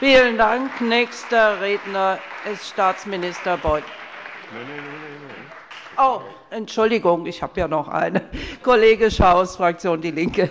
Vielen Dank. Nächster Redner ist Staatsminister Beuth. Oh, Entschuldigung, ich habe ja noch eine. Kollege Schaus, Fraktion DIE LINKE.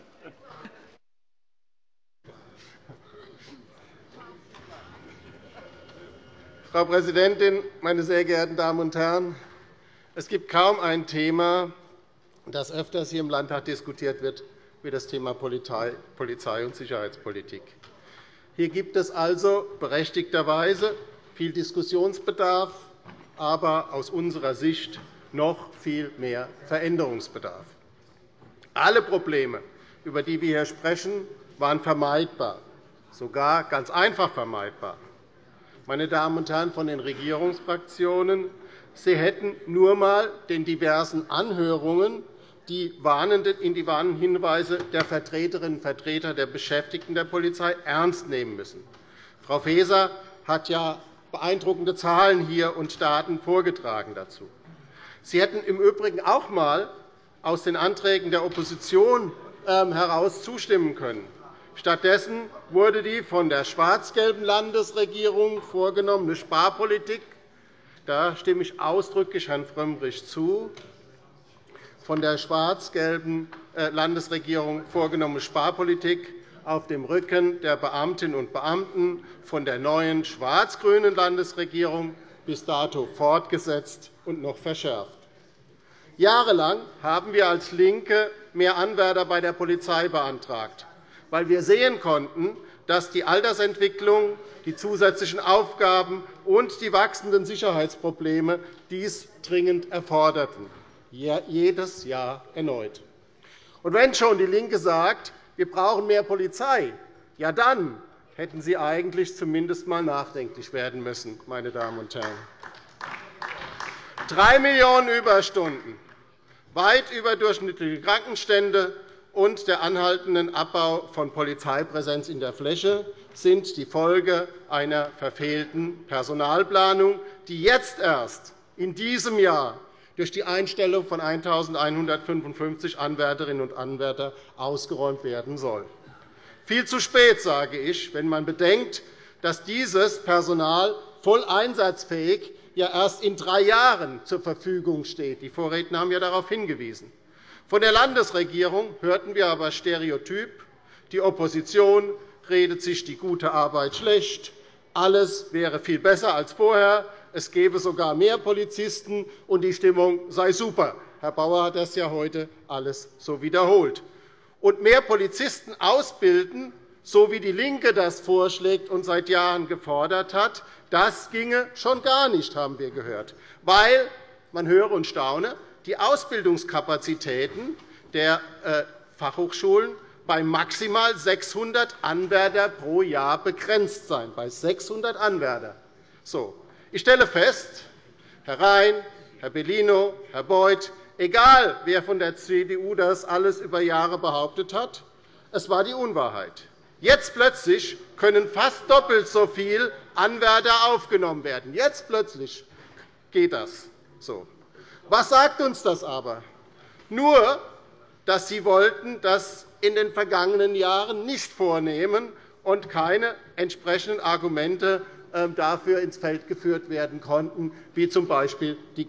Frau Präsidentin, meine sehr geehrten Damen und Herren! Es gibt kaum ein Thema, das öfters hier im Landtag diskutiert wird, wie das Thema Polizei und Sicherheitspolitik. Hier gibt es also berechtigterweise viel Diskussionsbedarf, aber aus unserer Sicht noch viel mehr Veränderungsbedarf. Alle Probleme, über die wir hier sprechen, waren vermeidbar, sogar ganz einfach vermeidbar. Meine Damen und Herren von den Regierungsfraktionen, Sie hätten nur einmal den diversen Anhörungen in die warnenden Hinweise der Vertreterinnen und Vertreter der Beschäftigten der Polizei ernst nehmen müssen. Frau Faeser hat ja beeindruckende Zahlen hier und Daten vorgetragen dazu. Sie hätten im Übrigen auch einmal aus den Anträgen der Opposition heraus zustimmen können. Stattdessen wurde die von der schwarz-gelben Landesregierung vorgenommene Sparpolitik – da stimme ich ausdrücklich Herrn Frömmrich zu – von der schwarz-gelben Landesregierung vorgenommene Sparpolitik auf dem Rücken der Beamtinnen und Beamten von der neuen schwarz-grünen Landesregierung bis dato fortgesetzt und noch verschärft. Jahrelang haben wir als LINKE mehr Anwärter bei der Polizei beantragt, weil wir sehen konnten, dass die Altersentwicklung, die zusätzlichen Aufgaben und die wachsenden Sicherheitsprobleme dies dringend erforderten, jedes Jahr erneut. Und wenn schon DIE LINKE sagt, wir brauchen mehr Polizei, ja, dann hätten Sie eigentlich zumindest einmal nachdenklich werden müssen, meine Damen und Herren. 3 Millionen Überstunden, weit überdurchschnittliche Krankenstände und der anhaltende Abbau von Polizeipräsenz in der Fläche sind die Folge einer verfehlten Personalplanung, die jetzt erst in diesem Jahr durch die Einstellung von 1.155 Anwärterinnen und Anwärtern ausgeräumt werden soll. Viel zu spät, sage ich, wenn man bedenkt, dass dieses Personal voll einsatzfähig ja erst in 3 Jahren zur Verfügung steht. Die Vorredner haben ja darauf hingewiesen. Von der Landesregierung hörten wir aber stereotyp, die Opposition redet sich die gute Arbeit schlecht, alles wäre viel besser als vorher, es gäbe sogar mehr Polizisten, und die Stimmung sei super. Herr Bauer hat das ja heute alles so wiederholt. Und mehr Polizisten ausbilden, so wie DIE LINKE das vorschlägt und seit Jahren gefordert hat, das ginge schon gar nicht, haben wir gehört, weil, man höre und staune, die Ausbildungskapazitäten der Fachhochschulen bei maximal 600 Anwärter pro Jahr begrenzt seien. Bei 600 Anwärter. So. Ich stelle fest, Herr Rhein, Herr Bellino, Herr Beuth, egal wer von der CDU das alles über Jahre behauptet hat, es war die Unwahrheit. Jetzt plötzlich können fast doppelt so viele Anwärter aufgenommen werden. Jetzt plötzlich geht das so. Was sagt uns das aber? Nur, dass Sie wollten das in den vergangenen Jahren nicht vornehmen und keine entsprechenden Argumente dafür ins Feld geführt werden konnten, wie z. B. die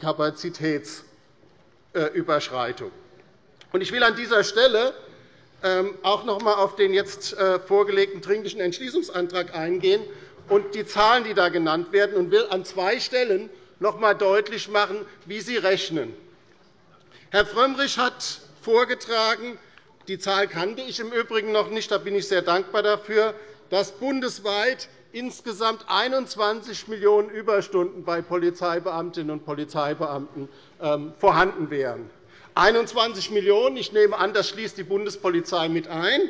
Kapazitätsüberschreitung. Ich will an dieser Stelle auch noch einmal auf den jetzt vorgelegten Dringlichen Entschließungsantrag eingehen und die Zahlen, die da genannt werden, und will an 2 Stellen noch einmal deutlich machen, wie Sie rechnen. Herr Frömmrich hat vorgetragen, die Zahl kannte ich im Übrigen noch nicht, da bin ich sehr dankbar dafür, dass bundesweit insgesamt 21 Millionen Überstunden bei Polizeibeamtinnen und Polizeibeamten vorhanden wären. 21 Millionen €, ich nehme an, das schließt die Bundespolizei mit ein,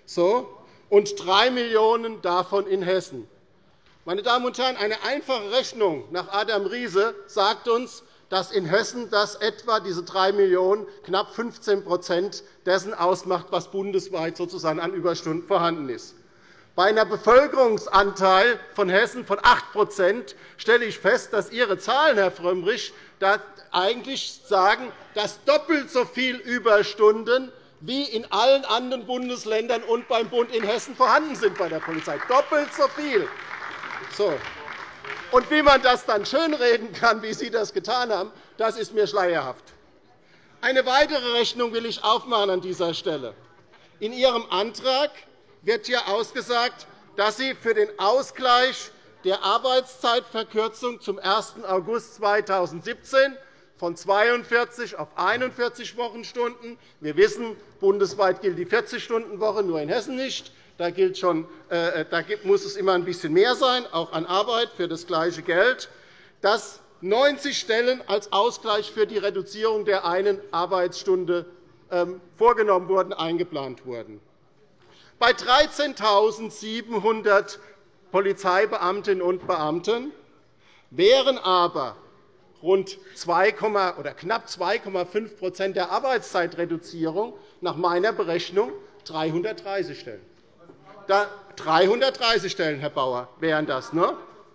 und 3 Millionen € davon in Hessen. Meine Damen und Herren, eine einfache Rechnung nach Adam Riese sagt uns, dass in Hessen das etwa diese 3 Millionen € knapp 15 dessen ausmacht, was bundesweit sozusagen an Überstunden vorhanden ist. Bei einem Bevölkerungsanteil von Hessen von 8 stelle ich fest, dass Ihre Zahlen, Herr Frömmrich, eigentlich sagen, dass doppelt so viele Überstunden wie in allen anderen Bundesländern und beim Bund in Hessen vorhanden sind bei der Polizei. Doppelt so viel. So. Und wie man das dann schönreden kann, wie Sie das getan haben, das ist mir schleierhaft. Eine weitere Rechnung will ich aufmachen an dieser Stelle. In Ihrem Antrag wird hier ausgesagt, dass Sie für den Ausgleich der Arbeitszeitverkürzung zum 1. August 2017 von 42 auf 41 Wochenstunden. Wir wissen, bundesweit gilt die 40-Stunden-Woche, nur in Hessen nicht. Da muss es immer ein bisschen mehr sein, auch an Arbeit für das gleiche Geld, dass 90 Stellen als Ausgleich für die Reduzierung der einen Arbeitsstunde vorgenommen wurden, eingeplant wurden. Bei 13.700 Polizeibeamtinnen und Beamten wären aber rund knapp 2,5 % der Arbeitszeitreduzierung nach meiner Berechnung 330 Stellen. 330 Stellen, Herr Bauer, wären das, ne?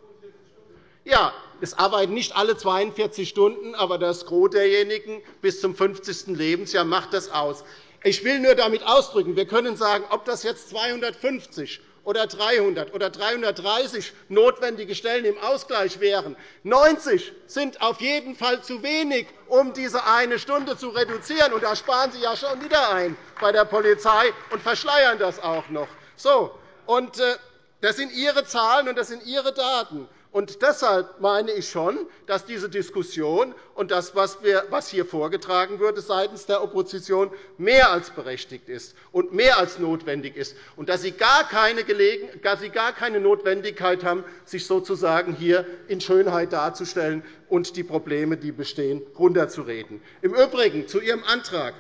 Ja, es arbeiten nicht alle 42 Stunden, aber das Gros derjenigen bis zum 50. Lebensjahr macht das aus. Ich will nur damit ausdrücken, wir können sagen, ob das jetzt 250 oder 300 oder 330 notwendige Stellen im Ausgleich wären. 90 sind auf jeden Fall zu wenig, um diese eine Stunde zu reduzieren. Und da sparen Sie ja schon wieder ein bei der Polizei und verschleiern das auch noch. So, und das sind Ihre Zahlen und das sind Ihre Daten. Und deshalb meine ich schon, dass diese Diskussion und das, was hier vorgetragen wurde seitens der Opposition, mehr als berechtigt ist und mehr als notwendig ist, und dass Sie gar keine Notwendigkeit haben, sich sozusagen hier in Schönheit darzustellen und die Probleme, die bestehen, herunterzureden. Im Übrigen zu Ihrem Antrag.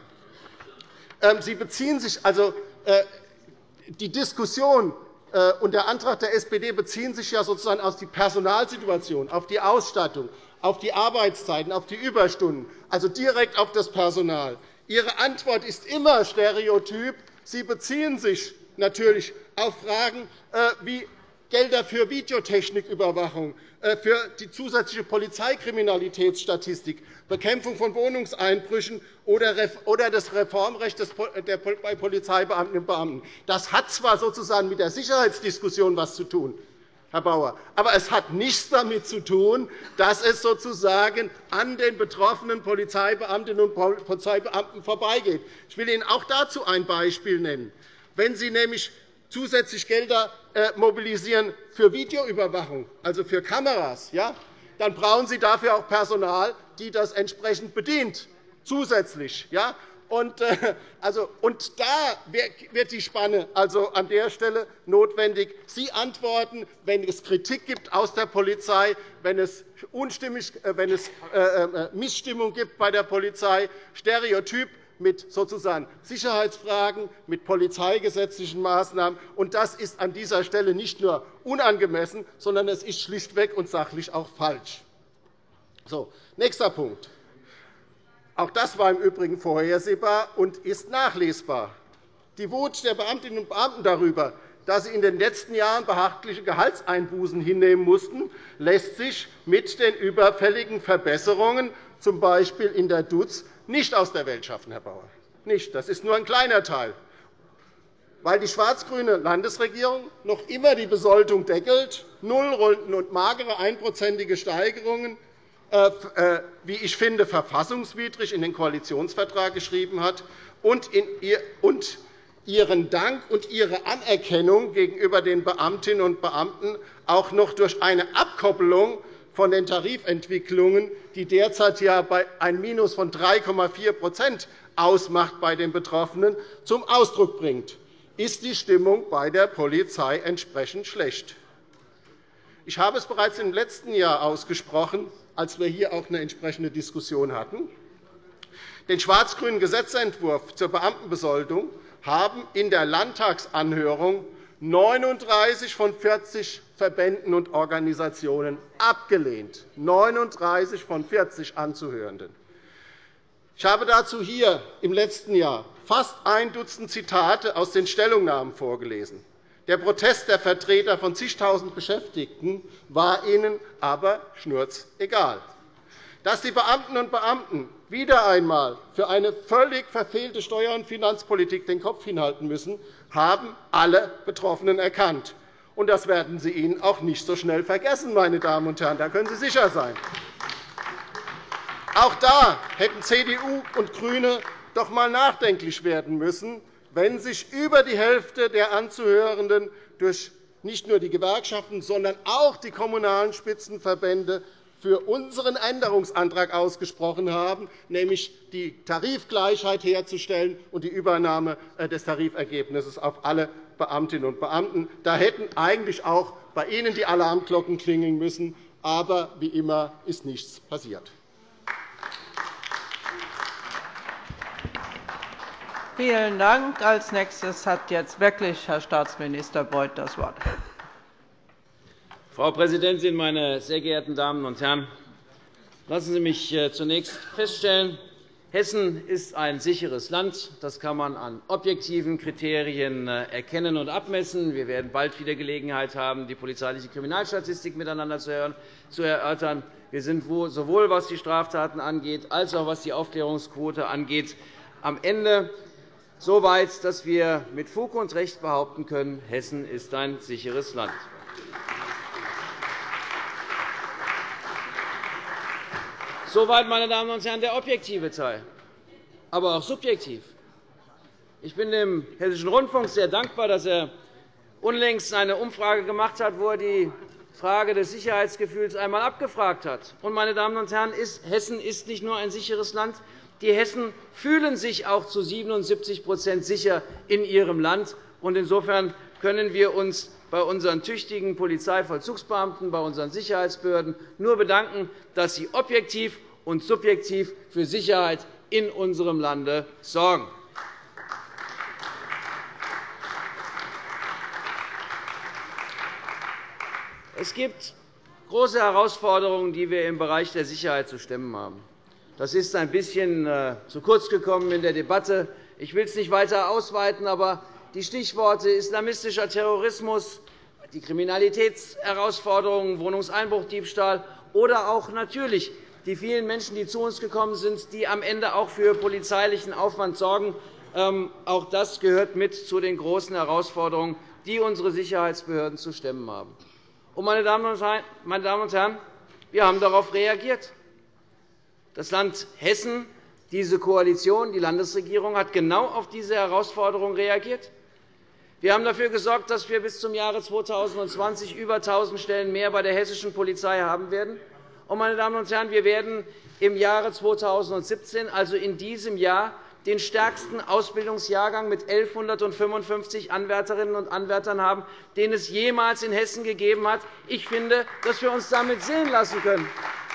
Sie beziehen sich also die Diskussion und der Antrag der SPD beziehen sich ja sozusagen auf die Personalsituation, auf die Ausstattung, auf die Arbeitszeiten, auf die Überstunden, also direkt auf das Personal. Ihre Antwort ist immer stereotyp. Sie beziehen sich natürlich auf Fragen wie Gelder für Videotechniküberwachung, für die zusätzliche Polizeikriminalitätsstatistik, Bekämpfung von Wohnungseinbrüchen oder das Reformrecht bei Polizeibeamtinnen und Beamten. Das hat zwar sozusagen mit der Sicherheitsdiskussion etwas zu tun, Herr Bauer, aber es hat nichts damit zu tun, dass es sozusagen an den betroffenen Polizeibeamtinnen und Polizeibeamten vorbeigeht. Ich will Ihnen auch dazu ein Beispiel nennen. Wenn Sie nämlich zusätzlich Gelder mobilisieren für Videoüberwachung, also für Kameras, ja, dann brauchen Sie dafür auch Personal, die das entsprechend bedient, zusätzlich. Ja. Und da wird die Spanne also an der Stelle notwendig. Sie antworten, wenn es Kritik gibt aus der Polizei, wenn es Missstimmung gibt bei der Polizei, stereotyp mit sozusagen Sicherheitsfragen, mit polizeigesetzlichen Maßnahmen. Und das ist an dieser Stelle nicht nur unangemessen, sondern es ist schlichtweg und sachlich auch falsch. So, nächster Punkt. Auch das war im Übrigen vorhersehbar und ist nachlesbar. Die Wut der Beamtinnen und Beamten darüber, dass sie in den letzten Jahren beachtliche Gehaltseinbußen hinnehmen mussten, lässt sich mit den überfälligen Verbesserungen, z. B. in der DUZ, nicht aus der Welt schaffen, Herr Bauer. Nicht. Das ist nur ein kleiner Teil. Weil die schwarz-grüne Landesregierung noch immer die Besoldung deckelt, Nullrunden und magere 1%ige Steigerungen, wie ich finde, verfassungswidrig in den Koalitionsvertrag geschrieben hat und ihren Dank und ihre Anerkennung gegenüber den Beamtinnen und Beamten auch noch durch eine Abkoppelung von den Tarifentwicklungen, die derzeit ja ein Minus von 3,4 % ausmacht bei den Betroffenen, zum Ausdruck bringt, ist die Stimmung bei der Polizei entsprechend schlecht. Ich habe es bereits im letzten Jahr ausgesprochen, als wir hier auch eine entsprechende Diskussion hatten. Den schwarz-grünen Gesetzentwurf zur Beamtenbesoldung haben in der Landtagsanhörung 39 von 40 Verbänden und Organisationen abgelehnt. 39 von 40 Anzuhörenden. Ich habe dazu hier im letzten Jahr fast ein Dutzend Zitate aus den Stellungnahmen vorgelesen. Der Protest der Vertreter von zigtausend Beschäftigten war ihnen aber schnurzegal. dass die Beamtinnen und Beamten wieder einmal für eine völlig verfehlte Steuer- und Finanzpolitik den Kopf hinhalten müssen, haben alle Betroffenen erkannt. Und das werden Sie ihnen auch nicht so schnell vergessen, meine Damen und Herren. Da können Sie sicher sein. Auch da hätten CDU und GRÜNE doch einmal nachdenklich werden müssen, wenn sich über die Hälfte der Anzuhörenden durch nicht nur die Gewerkschaften, sondern auch die kommunalen Spitzenverbände für unseren Änderungsantrag ausgesprochen haben, nämlich die Tarifgleichheit herzustellen und die Übernahme des Tarifergebnisses auf alle Beamtinnen und Beamten. Da hätten eigentlich auch bei Ihnen die Alarmglocken klingeln müssen. Aber wie immer ist nichts passiert. Vielen Dank. Als Nächstes hat jetzt wirklich Herr Staatsminister Beuth das Wort. Frau Präsidentin, meine sehr geehrten Damen und Herren! Lassen Sie mich zunächst feststellen, Hessen ist ein sicheres Land. Das kann man an objektiven Kriterien erkennen und abmessen. Wir werden bald wieder Gelegenheit haben, die polizeiliche Kriminalstatistik miteinander zu erörtern. Wir sind sowohl was die Straftaten angeht, als auch was die Aufklärungsquote angeht, am Ende so weit, dass wir mit Fug und Recht behaupten können, Hessen ist ein sicheres Land. Soweit, meine Damen und Herren, der objektive Teil, aber auch subjektiv. Ich bin dem Hessischen Rundfunk sehr dankbar, dass er unlängst eine Umfrage gemacht hat, wo er die Frage des Sicherheitsgefühls einmal abgefragt hat. Und, meine Damen und Herren, Hessen ist nicht nur ein sicheres Land. Die Hessen fühlen sich auch zu 77 sicher in ihrem Land. Insofern können wir uns bei unseren tüchtigen Polizeivollzugsbeamten, bei unseren Sicherheitsbehörden nur bedanken, dass sie objektiv und subjektiv für Sicherheit in unserem Lande sorgen. Es gibt große Herausforderungen, die wir im Bereich der Sicherheit zu stemmen haben. Das ist ein bisschen zu kurz gekommen in der Debatte. Ich will es nicht weiter ausweiten, aber die Stichworte islamistischer Terrorismus, die Kriminalitätsherausforderungen, Wohnungseinbruchdiebstahl oder auch natürlich die vielen Menschen, die zu uns gekommen sind, die am Ende auch für polizeilichen Aufwand sorgen, auch das gehört mit zu den großen Herausforderungen, die unsere Sicherheitsbehörden zu stemmen haben. Meine Damen und Herren, wir haben darauf reagiert. Das Land Hessen, diese Koalition, die Landesregierung, hat genau auf diese Herausforderung reagiert. Wir haben dafür gesorgt, dass wir bis zum Jahre 2020 über 1.000 Stellen mehr bei der hessischen Polizei haben werden. Meine Damen und Herren, wir werden im Jahre 2017, also in diesem Jahr, den stärksten Ausbildungsjahrgang mit 1.155 Anwärterinnen und Anwärtern haben, den es jemals in Hessen gegeben hat. Ich finde, dass wir uns damit sehen lassen können.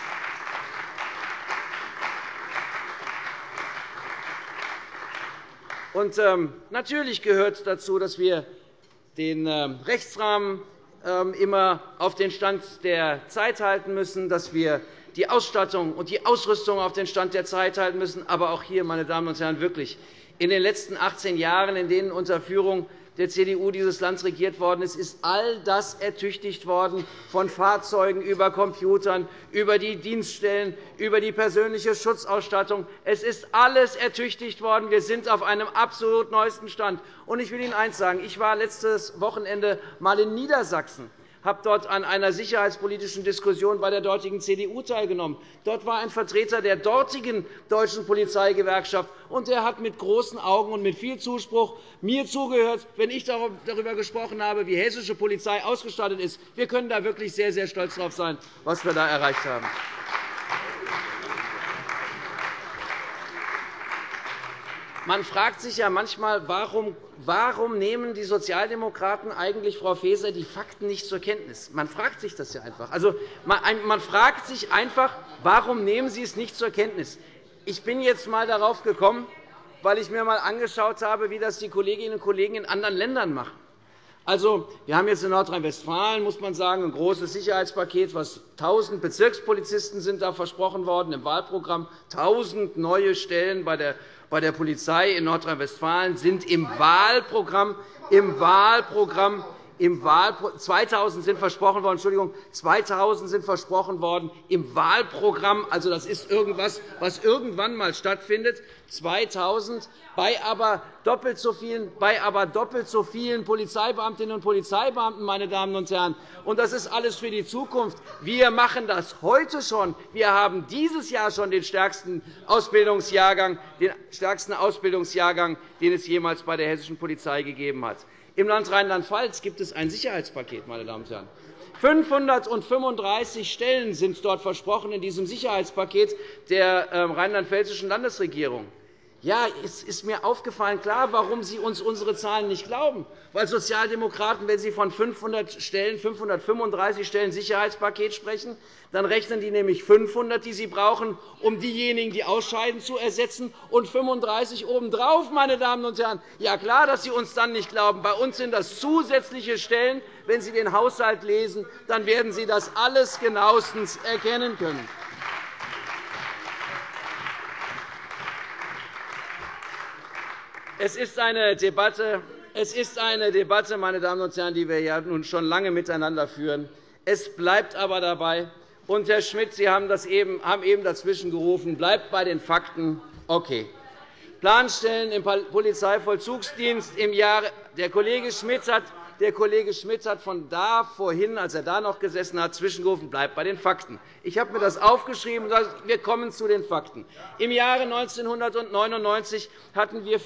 Natürlich gehört dazu, dass wir den Rechtsrahmen immer auf den Stand der Zeit halten müssen, dass wir die Ausstattung und die Ausrüstung auf den Stand der Zeit halten müssen. Aber auch hier, meine Damen und Herren, wirklich, in den letzten 18 Jahren, in denen unter Führung der CDU dieses Land regiert worden ist, ist all das ertüchtigt worden, von Fahrzeugen über Computern, über die Dienststellen, über die persönliche Schutzausstattung. Es ist alles ertüchtigt worden. Wir sind auf einem absolut neuesten Stand. Ich will Ihnen eines sagen. Ich war letztes Wochenende einmal in Niedersachsen, habe dort an einer sicherheitspolitischen Diskussion bei der dortigen CDU teilgenommen. Dort war ein Vertreter der dortigen deutschen Polizeigewerkschaft, und er hat mit großen Augen und mit viel Zuspruch mir zugehört, wenn ich darüber gesprochen habe, wie hessische Polizei ausgestattet ist. Wir können da wirklich sehr, sehr stolz darauf sein, was wir da erreicht haben. Man fragt sich ja manchmal, warum nehmen die Sozialdemokraten eigentlich, Frau Faeser, die Fakten nicht zur Kenntnis? Man fragt sich das ja einfach. Also, man fragt sich einfach, warum nehmen Sie es nicht zur Kenntnis? Ich bin jetzt einmal darauf gekommen, weil ich mir einmal angeschaut habe, wie das die Kolleginnen und Kollegen in anderen Ländern machen. Also, wir haben jetzt in Nordrhein-Westfalen, muss man sagen, ein großes Sicherheitspaket. 1.000 Bezirkspolizisten sind da versprochen worden im Wahlprogramm. 1.000 neue Stellen bei der Polizei in Nordrhein-Westfalen sind im Wahlprogramm 2000 sind versprochen worden, Entschuldigung, 2000 sind versprochen worden im Wahlprogramm. Also, das ist irgendwas, was irgendwann einmal stattfindet. 2000 bei aber doppelt so vielen Polizeibeamtinnen und Polizeibeamten, meine Damen und Herren. Und das ist alles für die Zukunft. Wir machen das heute schon. Wir haben dieses Jahr schon den stärksten Ausbildungsjahrgang, den es jemals bei der hessischen Polizei gegeben hat. Im Land Rheinland-Pfalz gibt es ein Sicherheitspaket, meine Damen und Herren. 535 Stellen sind dort versprochen in diesem Sicherheitspaket der rheinland-pfälzischen Landesregierung. Ja, es ist mir aufgefallen, klar, warum Sie uns unsere Zahlen nicht glauben. Weil Sozialdemokraten, wenn sie von 535 Stellen Sicherheitspaket sprechen, dann rechnen die nämlich 500, die sie brauchen, um diejenigen, die ausscheiden, zu ersetzen, und 35 obendrauf, meine Damen und Herren. Ja, klar, dass Sie uns dann nicht glauben. Bei uns sind das zusätzliche Stellen. Wenn Sie den Haushalt lesen, dann werden Sie das alles genauestens erkennen können. Es ist eine Debatte, meine Damen und Herren, die wir ja nun schon lange miteinander führen. Es bleibt aber dabei. Und, Herr Schmidt, Sie haben eben dazwischen gerufen, bleibt bei den Fakten. Okay. Planstellen im Polizeivollzugsdienst im Jahre. Der Kollege Schmidt hat von da vorhin, als er da noch gesessen hat, zwischengerufen, bleibt bei den Fakten. Ich habe mir das aufgeschrieben, und wir kommen zu den Fakten. Im Jahre 1999 hatten wir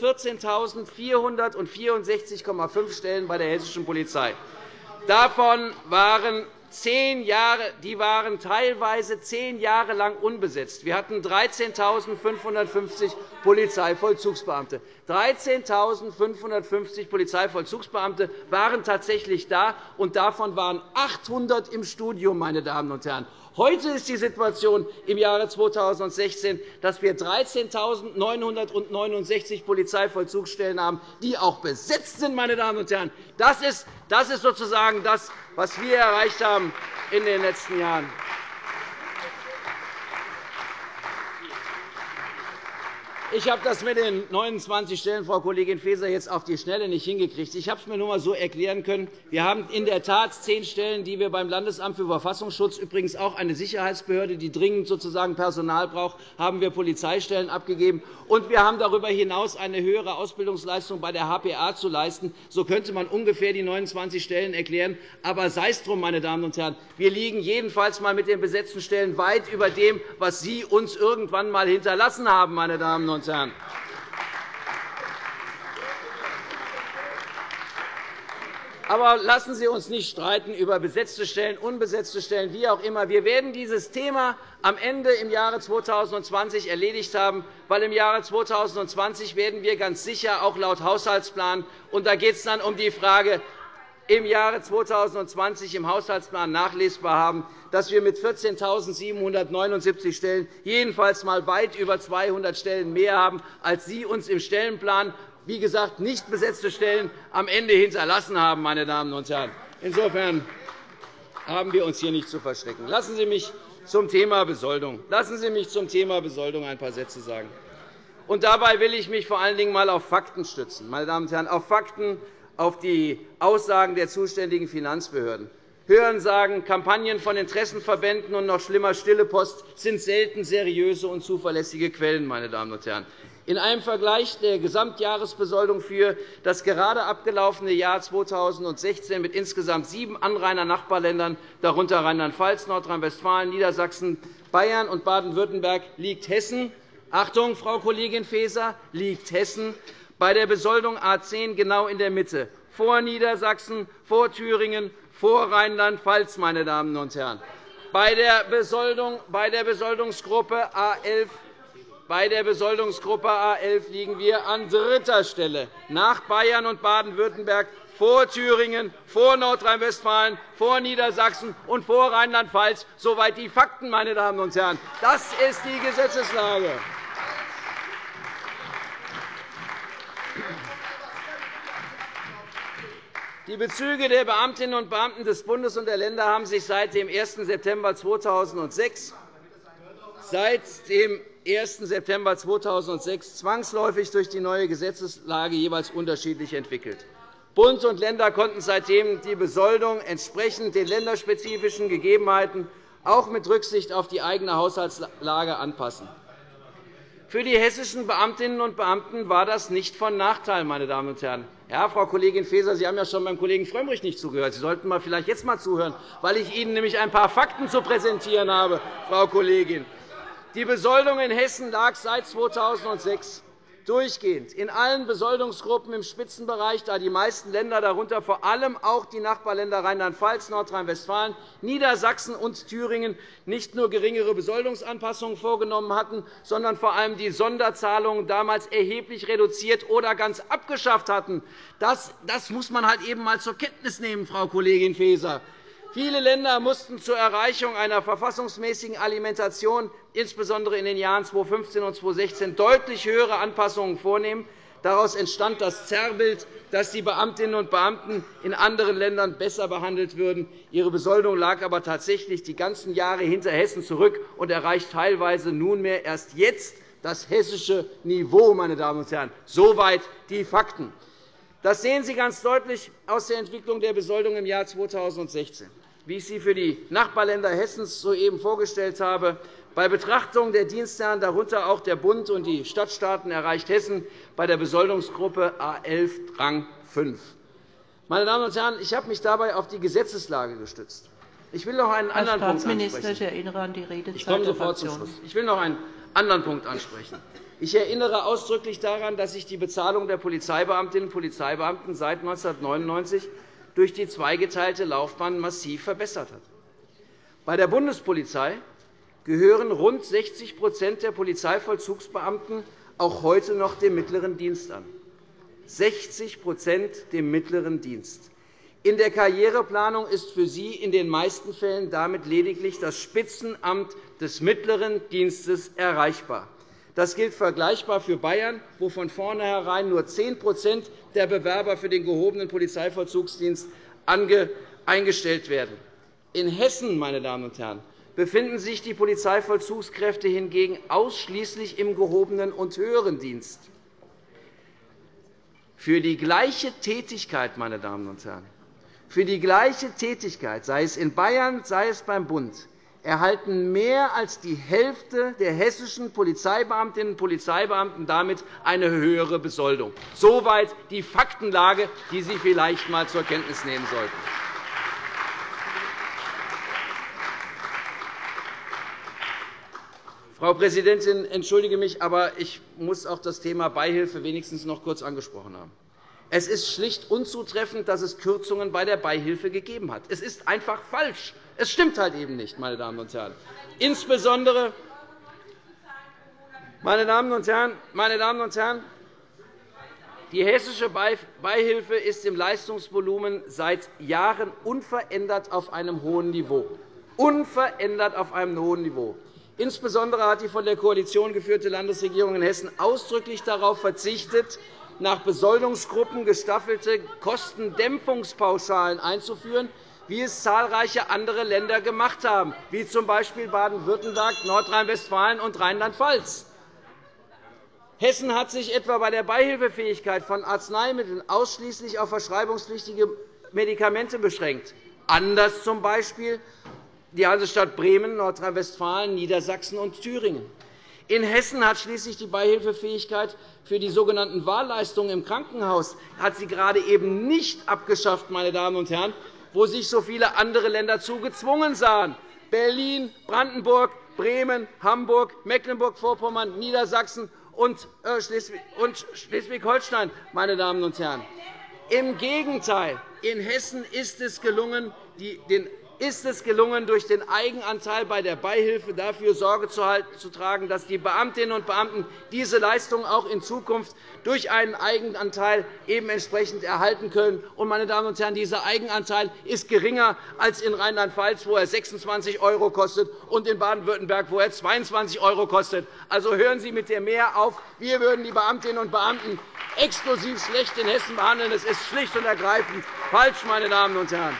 14.464,5 Stellen bei der hessischen Polizei. Davon waren teilweise 10 Jahre lang unbesetzt. Wir hatten 13.550 Polizeivollzugsbeamte. 13.550 Polizeivollzugsbeamte waren tatsächlich da, und davon waren 800 im Studium, meine Damen und Herren. Heute ist die Situation im Jahre 2016, dass wir 13.969 Polizeivollzugsstellen haben, die auch besetzt sind. Meine Damen und Herren. Das ist sozusagen das, was wir erreicht haben in den letzten Jahren. Ich habe das mit den 29 Stellen, Frau Kollegin Faeser, jetzt auf die Schnelle nicht hingekriegt. Ich habe es mir nur einmal so erklären können. Wir haben in der Tat 10 Stellen, die wir beim Landesamt für Verfassungsschutz, übrigens auch eine Sicherheitsbehörde, die dringend sozusagen Personal braucht, haben wir Polizeistellen abgegeben. Und wir haben darüber hinaus eine höhere Ausbildungsleistung bei der HPA zu leisten. So könnte man ungefähr die 29 Stellen erklären. Aber sei es drum, meine Damen und Herren. Wir liegen jedenfalls einmal mit den besetzten Stellen weit über dem, was Sie uns irgendwann einmal hinterlassen haben, meine Damen und Herren. Aber lassen Sie uns nicht streiten über besetzte Stellen, unbesetzte Stellen, wie auch immer. Wir werden dieses Thema am Ende im Jahre 2020 erledigt haben, weil im Jahre 2020 werden wir ganz sicher auch laut Haushaltsplan, und da geht es dann um die Frage, im Jahre 2020 im Haushaltsplan nachlesbar haben, dass wir mit 14.779 Stellen jedenfalls einmal weit über 200 Stellen mehr haben, als Sie uns im Stellenplan, wie gesagt, nicht besetzte Stellen, am Ende hinterlassen haben. Meine Damen und Herren. Insofern haben wir uns hier nicht zu verstecken. Lassen Sie mich zum Thema Besoldung ein paar Sätze sagen. Und dabei will ich mich vor allen Dingen einmal auf Fakten stützen. Meine Damen und Herren, auf Fakten, auf die Aussagen der zuständigen Finanzbehörden. Hörensagen, Kampagnen von Interessenverbänden und noch schlimmer stille Post sind selten seriöse und zuverlässige Quellen. Meine Damen und Herren. In einem Vergleich der Gesamtjahresbesoldung für das gerade abgelaufene Jahr 2016 mit insgesamt 7 Anrainer-Nachbarländern, darunter Rheinland-Pfalz, Nordrhein-Westfalen, Niedersachsen, Bayern und Baden-Württemberg, liegt Hessen – Achtung, Frau Kollegin Faeser – liegt Hessen bei der Besoldung A 10 genau in der Mitte, vor Niedersachsen, vor Thüringen, vor Rheinland-Pfalz. Meine Damen und Herren. Bei der Besoldungsgruppe A 11 liegen wir an 3. Stelle, nach Bayern und Baden-Württemberg, vor Thüringen, vor Nordrhein-Westfalen, vor Niedersachsen und vor Rheinland-Pfalz. Soweit die Fakten, meine Damen und Herren. Das ist die Gesetzeslage. Die Bezüge der Beamtinnen und Beamten des Bundes und der Länder haben sich seit dem 1. September 2006 zwangsläufig durch die neue Gesetzeslage jeweils unterschiedlich entwickelt. Bund und Länder konnten seitdem die Besoldung entsprechend den länderspezifischen Gegebenheiten auch mit Rücksicht auf die eigene Haushaltslage anpassen. Für die hessischen Beamtinnen und Beamten war das nicht von Nachteil, meine Damen und Herren. Ja, Frau Kollegin Faeser, Sie haben ja schon beim Kollegen Frömmrich nicht zugehört. Sie sollten vielleicht jetzt einmal zuhören, weil ich Ihnen nämlich ein paar Fakten zu präsentieren habe, Frau Kollegin. Die Besoldung in Hessen lag seit 2006 durchgehend in allen Besoldungsgruppen im Spitzenbereich, da die meisten Länder, darunter vor allem auch die Nachbarländer Rheinland-Pfalz, Nordrhein-Westfalen, Niedersachsen und Thüringen, nicht nur geringere Besoldungsanpassungen vorgenommen hatten, sondern vor allem die Sonderzahlungen damals erheblich reduziert oder ganz abgeschafft hatten. Das muss man halt eben einmal zur Kenntnis nehmen, Frau Kollegin Faeser. Viele Länder mussten zur Erreichung einer verfassungsmäßigen Alimentation, insbesondere in den Jahren 2015 und 2016, deutlich höhere Anpassungen vornehmen. Daraus entstand das Zerrbild, dass die Beamtinnen und Beamten in anderen Ländern besser behandelt würden. Ihre Besoldung lag aber tatsächlich die ganzen Jahre hinter Hessen zurück und erreicht teilweise nunmehr erst jetzt das hessische Niveau. Meine Damen und Herren. Soweit die Fakten. Das sehen Sie ganz deutlich aus der Entwicklung der Besoldung im Jahr 2016. Wie ich sie für die Nachbarländer Hessens soeben vorgestellt habe, bei Betrachtung der Dienstherren, darunter auch der Bund und die Stadtstaaten, erreicht Hessen bei der Besoldungsgruppe A11 Rang 5. Meine Damen und Herren, ich habe mich dabei auf die Gesetzeslage gestützt. Ich will noch einen anderen Punkt ansprechen. Herr Staatsminister, ich erinnere an die Redezeit. Ich komme sofort zum Schluss. Ich will noch einen anderen Punkt ansprechen. Ich erinnere ausdrücklich daran, dass sich die Bezahlung der Polizeibeamtinnen und Polizeibeamten seit 1999 durch die zweigeteilte Laufbahn massiv verbessert hat. Bei der Bundespolizei gehören rund 60 der Polizeivollzugsbeamten auch heute noch dem mittleren Dienst an. 60 dem mittleren Dienst. In der Karriereplanung ist für sie in den meisten Fällen damit lediglich das Spitzenamt des mittleren Dienstes erreichbar. Das gilt vergleichbar für Bayern, wo von vornherein nur 10 der Bewerber für den gehobenen Polizeivollzugsdienst eingestellt werden. In Hessen, meine Damen und Herren, befinden sich die Polizeivollzugskräfte hingegen ausschließlich im gehobenen und höheren Dienst. Für die gleiche Tätigkeit, meine Damen und Herren, für die gleiche Tätigkeit, sei es in Bayern, sei es beim Bund, erhalten mehr als die Hälfte der hessischen Polizeibeamtinnen und Polizeibeamten damit eine höhere Besoldung. Soweit die Faktenlage, die Sie vielleicht einmal zur Kenntnis nehmen sollten. Frau Präsidentin, entschuldige mich, aber ich muss auch das Thema Beihilfe wenigstens noch kurz angesprochen haben. Es ist schlicht unzutreffend, dass es Kürzungen bei der Beihilfe gegeben hat. Es ist einfach falsch. Es stimmt halt eben nicht, meine Damen und Herren. Insbesondere, meine Damen und Herren, die hessische Beihilfe ist im Leistungsvolumen seit Jahren unverändert auf einem hohen Niveau. Unverändert auf einem hohen Niveau. Insbesondere hat die von der Koalition geführte Landesregierung in Hessen ausdrücklich darauf verzichtet, nach Besoldungsgruppen gestaffelte Kostendämpfungspauschalen einzuführen, wie es zahlreiche andere Länder gemacht haben, wie z. B. Baden-Württemberg, Nordrhein-Westfalen und Rheinland-Pfalz. Hessen hat sich etwa bei der Beihilfefähigkeit von Arzneimitteln ausschließlich auf verschreibungspflichtige Medikamente beschränkt, anders z. B. die Hansestadt Bremen, Nordrhein-Westfalen, Niedersachsen und Thüringen. In Hessen hat schließlich die Beihilfefähigkeit für die sogenannten Wahlleistungen im Krankenhaus hat sie gerade eben nicht abgeschafft, meine Damen und Herren, wo sich so viele andere Länder zu gezwungen sahen. Berlin, Brandenburg, Bremen, Hamburg, Mecklenburg-Vorpommern, Niedersachsen und Schleswig-Holstein. Meine Damen und Herren. Im Gegenteil, in Hessen ist es gelungen, durch den Eigenanteil bei der Beihilfe dafür Sorge zu tragen, dass die Beamtinnen und Beamten diese Leistung auch in Zukunft durch einen Eigenanteil eben entsprechend erhalten können. Und, meine Damen und Herren, dieser Eigenanteil ist geringer als in Rheinland-Pfalz, wo er 26 € kostet, und in Baden-Württemberg, wo er 22 € kostet. Also hören Sie mit der Mehr auf. Wir würden die Beamtinnen und Beamten exklusiv schlecht in Hessen behandeln. Das ist schlicht und ergreifend falsch, meine Damen und Herren.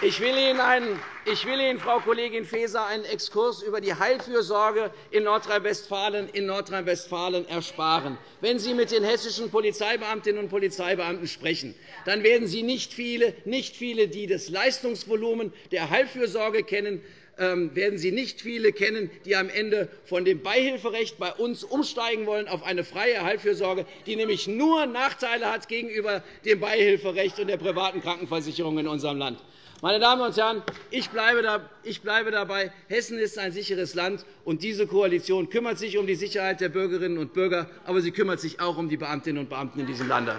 Ich will Ihnen, Frau Kollegin Faeser, einen Exkurs über die Heilfürsorge in Nordrhein-Westfalen ersparen. Wenn Sie mit den hessischen Polizeibeamtinnen und Polizeibeamten sprechen, dann werden Sie nicht viele, die das Leistungsvolumen der Heilfürsorge kennen, werden Sie nicht viele kennen, die am Ende von dem Beihilferecht bei uns umsteigen wollen auf eine freie Heilfürsorge, die nämlich nur Nachteile hat gegenüber dem Beihilferecht und der privaten Krankenversicherung in unserem Land. Meine Damen und Herren, ich bleibe dabei. Hessen ist ein sicheres Land, und diese Koalition kümmert sich um die Sicherheit der Bürgerinnen und Bürger, aber sie kümmert sich auch um die Beamtinnen und Beamten in diesem Lande.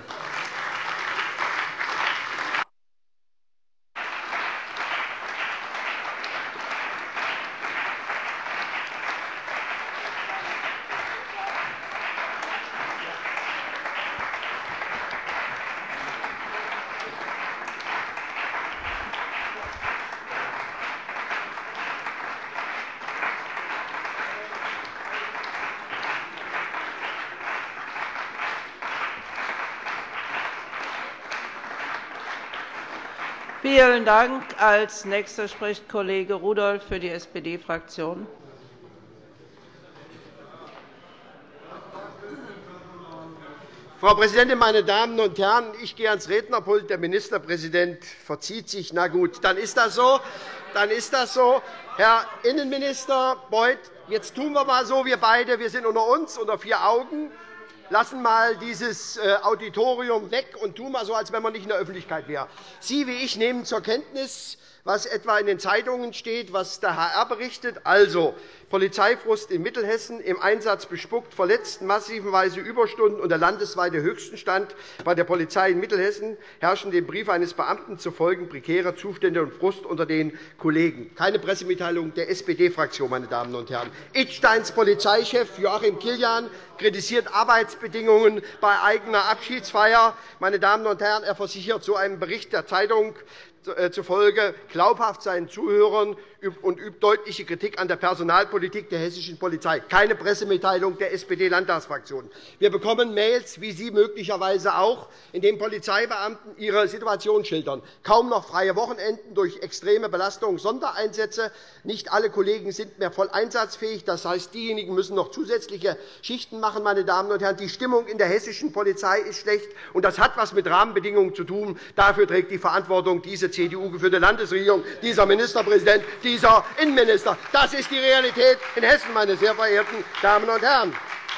Vielen Dank. Als Nächster spricht Kollege Rudolph für die SPD-Fraktion. Frau Präsidentin, meine Damen und Herren! Ich gehe ans Rednerpult. Der Ministerpräsident verzieht sich. Na gut, dann ist das so. Herr Innenminister Beuth, jetzt tun wir mal so, wir beide, wir sind unter uns, unter vier Augen, lassen mal dieses Auditorium weg und tun mal so, als wenn man nicht in der Öffentlichkeit wäre. Sie wie ich nehmen zur Kenntnis, was etwa in den Zeitungen steht, was der HR berichtet. Also, Polizeifrust in Mittelhessen, im Einsatz bespuckt, verletzt, massivenweise Überstunden und der landesweite Höchstenstand bei der Polizei in Mittelhessen herrschen dem Brief eines Beamten zufolge prekäre Zustände und Frust unter den Kollegen. Keine Pressemitteilung der SPD-Fraktion, meine Damen und Herren. Idsteins Polizeichef Joachim Kilian kritisiert Arbeitsbedingungen bei eigener Abschiedsfeier. Meine Damen und Herren, er versichert so einem Bericht der Zeitung zufolge glaubhaft seinen Zuhörern und übt deutliche Kritik an der Personalpolitik der hessischen Polizei. Keine Pressemitteilung der SPD-Landtagsfraktion. Wir bekommen Mails, wie Sie möglicherweise auch, in denen Polizeibeamten ihre Situation schildern. Kaum noch freie Wochenenden durch extreme Belastung, Sondereinsätze. Nicht alle Kollegen sind mehr voll einsatzfähig. Das heißt, diejenigen müssen noch zusätzliche Schichten machen. Meine Damen und Herren, die Stimmung in der hessischen Polizei ist schlecht, und das hat etwas mit Rahmenbedingungen zu tun. Dafür trägt die Verantwortung diese CDU-geführte Landesregierung, dieser Ministerpräsident, dieser Innenminister. Das ist die Realität in Hessen, meine sehr verehrten Damen und Herren.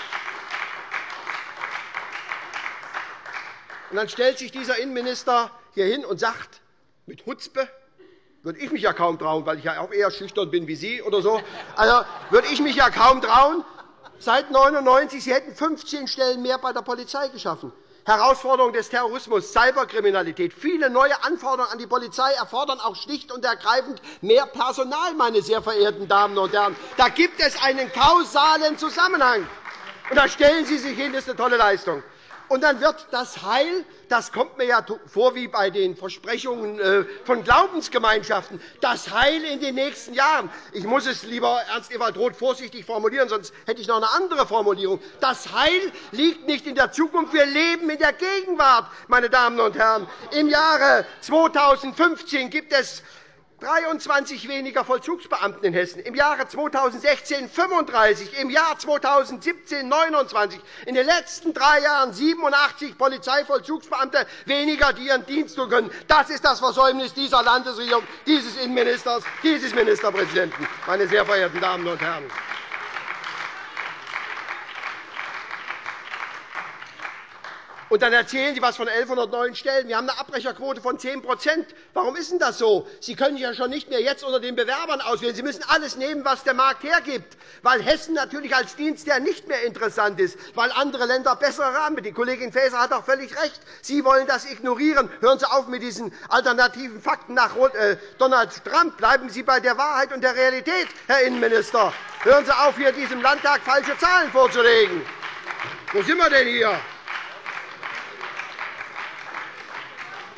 Und dann stellt sich dieser Innenminister hier hin und sagt, mit Chutzpe, würde ich mich ja kaum trauen, weil ich ja auch eher schüchtern bin wie Sie oder so. Also würde ich mich ja kaum trauen. Seit 1999, Sie hätten 15 Stellen mehr bei der Polizei geschaffen. Herausforderungen des Terrorismus, Cyberkriminalität. Viele neue Anforderungen an die Polizei erfordern auch schlicht und ergreifend mehr Personal, meine sehr verehrten Damen und Herren. Da gibt es einen kausalen Zusammenhang. Und da stellen Sie sich hin, das ist eine tolle Leistung. Und dann wird das Heil, das kommt mir ja vor wie bei den Versprechungen von Glaubensgemeinschaften, das Heil in den nächsten Jahren. Ich muss es, lieber Ernst Ewald Roth, vorsichtig formulieren, sonst hätte ich noch eine andere Formulierung. Das Heil liegt nicht in der Zukunft, wir leben in der Gegenwart, meine Damen und Herren. Im Jahre 2015 gibt es 23 weniger Vollzugsbeamten in Hessen, im Jahre 2016 35, im Jahr 2017 29, in den letzten 3 Jahren 87 Polizeivollzugsbeamte weniger, die ihren Dienst tun können. Das ist das Versäumnis dieser Landesregierung, dieses Innenministers, dieses Ministerpräsidenten, meine sehr verehrten Damen und Herren. Und dann erzählen Sie etwas von 1.100 neuen Stellen. Wir haben eine Abbrecherquote von 10 %. Warum ist denn das so? Sie können ja schon nicht mehr jetzt unter den Bewerbern auswählen. Sie müssen alles nehmen, was der Markt hergibt, weil Hessen natürlich als Dienstherr nicht mehr interessant ist, weil andere Länder bessere Rahmenbedingungen. Kollegin Faeser hat auch völlig recht. Sie wollen das ignorieren. Hören Sie auf mit diesen alternativen Fakten nach Donald Trump. Bleiben Sie bei der Wahrheit und der Realität, Herr Innenminister. Hören Sie auf, hier diesem Landtag falsche Zahlen vorzulegen. Wo sind wir denn hier?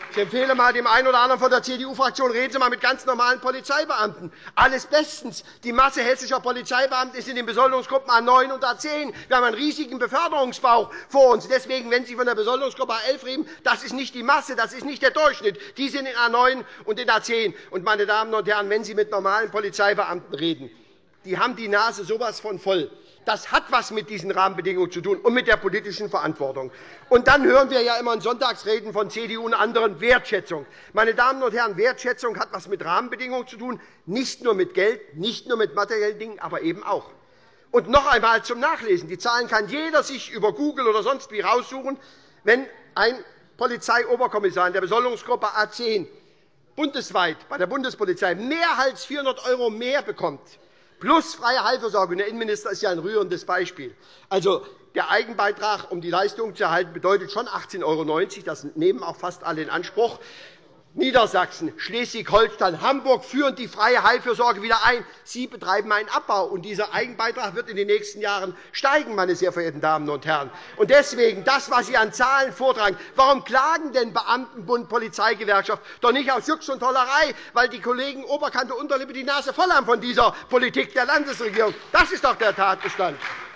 Ich empfehle mal dem einen oder anderen von der CDU-Fraktion, reden Sie einmal mit ganz normalen Polizeibeamten. Alles bestens. Die Masse hessischer Polizeibeamten ist in den Besoldungsgruppen A9 und A10. Wir haben einen riesigen Beförderungsbauch vor uns. Deswegen, wenn Sie von der Besoldungsgruppe A11 reden, das ist nicht die Masse, das ist nicht der Durchschnitt. Die sind in A9 und in A10. Und, meine Damen und Herren, wenn Sie mit normalen Polizeibeamten reden, die haben die Nase so etwas von voll. Das hat etwas mit diesen Rahmenbedingungen zu tun und mit der politischen Verantwortung. Und dann hören wir ja immer in Sonntagsreden von CDU und anderen Wertschätzung. Meine Damen und Herren, Wertschätzung hat etwas mit Rahmenbedingungen zu tun, nicht nur mit Geld, nicht nur mit materiellen Dingen, aber eben auch. Und noch einmal zum Nachlesen. Die Zahlen kann jeder sich über Google oder sonst wie raussuchen. Wenn ein Polizeioberkommissar in der Besoldungsgruppe A10 bundesweit bei der Bundespolizei mehr als 400 € mehr bekommt, plus freie Heilvorsorge. Der Innenminister ist ja ein rührendes Beispiel. Also, der Eigenbeitrag, um die Leistung zu erhalten, bedeutet schon 18,90 €. Das nehmen auch fast alle in Anspruch. Niedersachsen, Schleswig-Holstein, Hamburg führen die freie Heilfürsorge wieder ein. Sie betreiben einen Abbau, und dieser Eigenbeitrag wird in den nächsten Jahren steigen, meine sehr verehrten Damen und Herren. Und deswegen das, was Sie an Zahlen vortragen. Warum klagen denn Beamtenbund, Polizeigewerkschaft doch nicht aus Jux und Tollerei, weil die Kollegen Oberkante und Unterlippe die Nase voll haben von dieser Politik der Landesregierung? Das ist doch der Tatbestand.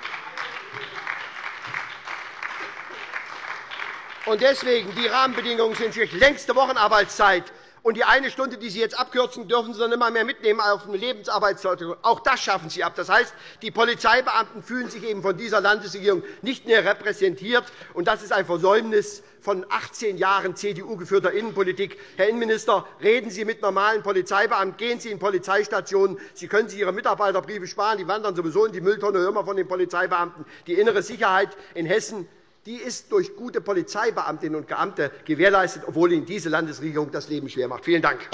Und deswegen, die Rahmenbedingungen sind schlecht. Längste Wochenarbeitszeit. Und die eine Stunde, die Sie jetzt abkürzen, dürfen Sie dann immer mehr mitnehmen auf eine Lebensarbeitszeit. Auch das schaffen Sie ab. Das heißt, die Polizeibeamten fühlen sich eben von dieser Landesregierung nicht mehr repräsentiert. Und das ist ein Versäumnis von 18 Jahren CDU-geführter Innenpolitik. Herr Innenminister, reden Sie mit normalen Polizeibeamten, gehen Sie in Polizeistationen. Sie können sich Ihre Mitarbeiterbriefe sparen. Die wandern sowieso in die Mülltonne. Hören wir von den Polizeibeamten. Die innere Sicherheit in Hessen, die ist durch gute Polizeibeamtinnen und Beamte gewährleistet, obwohl Ihnen diese Landesregierung das Leben schwer macht. Vielen Dank.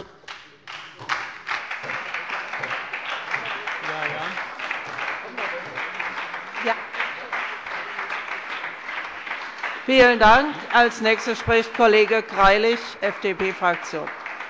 Ja. Vielen Dank. Als Nächster spricht Kollege Greilich, FDP-Fraktion.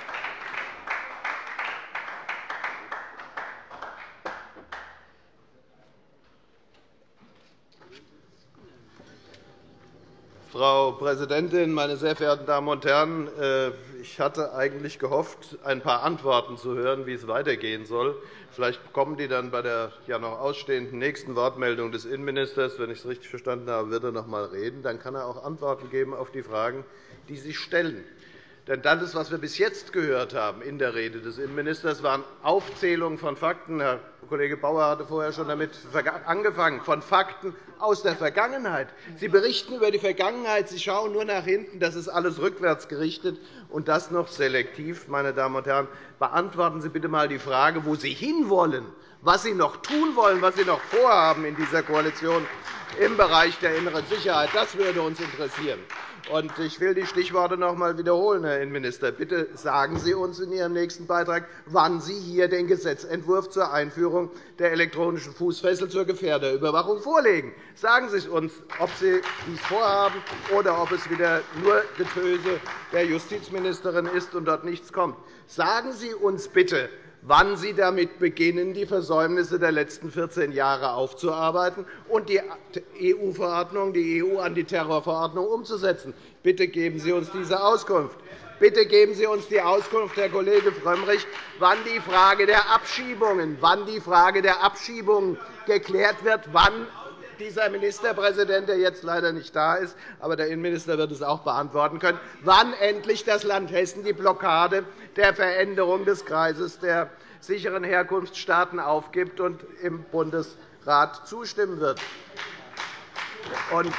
Frau Präsidentin, meine sehr verehrten Damen und Herren! Ich hatte eigentlich gehofft, ein paar Antworten zu hören, wie es weitergehen soll. Vielleicht kommen die dann bei der ja noch ausstehenden nächsten Wortmeldung des Innenministers. Wenn ich es richtig verstanden habe, wird er noch einmal reden. Dann kann er auch Antworten geben auf die Fragen, die Sie stellen. Denn das, was wir bis jetzt gehört haben in der Rede des Innenministers, waren Aufzählungen von Fakten. Herr Kollege Bauer hatte vorher schon damit angefangen, von Fakten aus der Vergangenheit. Sie berichten über die Vergangenheit, Sie schauen nur nach hinten. Das ist alles rückwärts gerichtet, und das noch selektiv. Meine Damen und Herren, beantworten Sie bitte einmal die Frage, wo Sie hinwollen, was Sie noch tun wollen, was Sie noch vorhaben in dieser Koalition im Bereich der inneren Sicherheit. Das würde uns interessieren. Ich will die Stichworte noch einmal wiederholen, Herr Innenminister. Bitte sagen Sie uns in Ihrem nächsten Beitrag, wann Sie hier den Gesetzentwurf zur Einführung der elektronischen Fußfessel zur Gefährderüberwachung vorlegen. Sagen Sie uns, ob Sie dies vorhaben oder ob es wieder nur Getöse der Justizministerin ist und dort nichts kommt. Sagen Sie uns bitte, wann Sie damit beginnen, die Versäumnisse der letzten 14 Jahre aufzuarbeiten und die EU-Verordnung, die EU-Antiterrorverordnung umzusetzen. Bitte geben Sie uns diese Auskunft. Bitte geben Sie uns die Auskunft, Herr Kollege Frömmrich, wann die Frage der Abschiebungen geklärt wird, wann dieser Ministerpräsident, der jetzt leider nicht da ist, aber der Innenminister wird es auch beantworten können, wann endlich das Land Hessen die Blockade der Veränderung des Kreises der sicheren Herkunftsstaaten aufgibt und im Bundesrat zustimmen wird. Und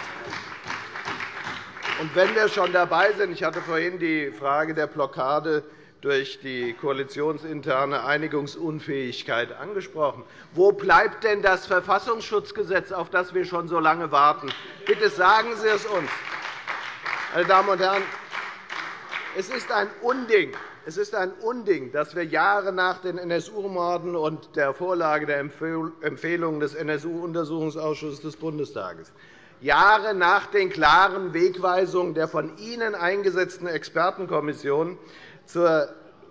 wenn wir schon dabei sind, ich hatte vorhin die Frage der Blockade durch die koalitionsinterne Einigungsunfähigkeit angesprochen. Wo bleibt denn das Verfassungsschutzgesetz, auf das wir schon so lange warten? Bitte sagen Sie es uns. Meine Damen und Herren, es ist ein Unding, dass wir Jahre nach den NSU-Morden und der Vorlage der Empfehlungen des NSU-Untersuchungsausschusses des Bundestages, Jahre nach den klaren Wegweisungen der von Ihnen eingesetzten Expertenkommission zur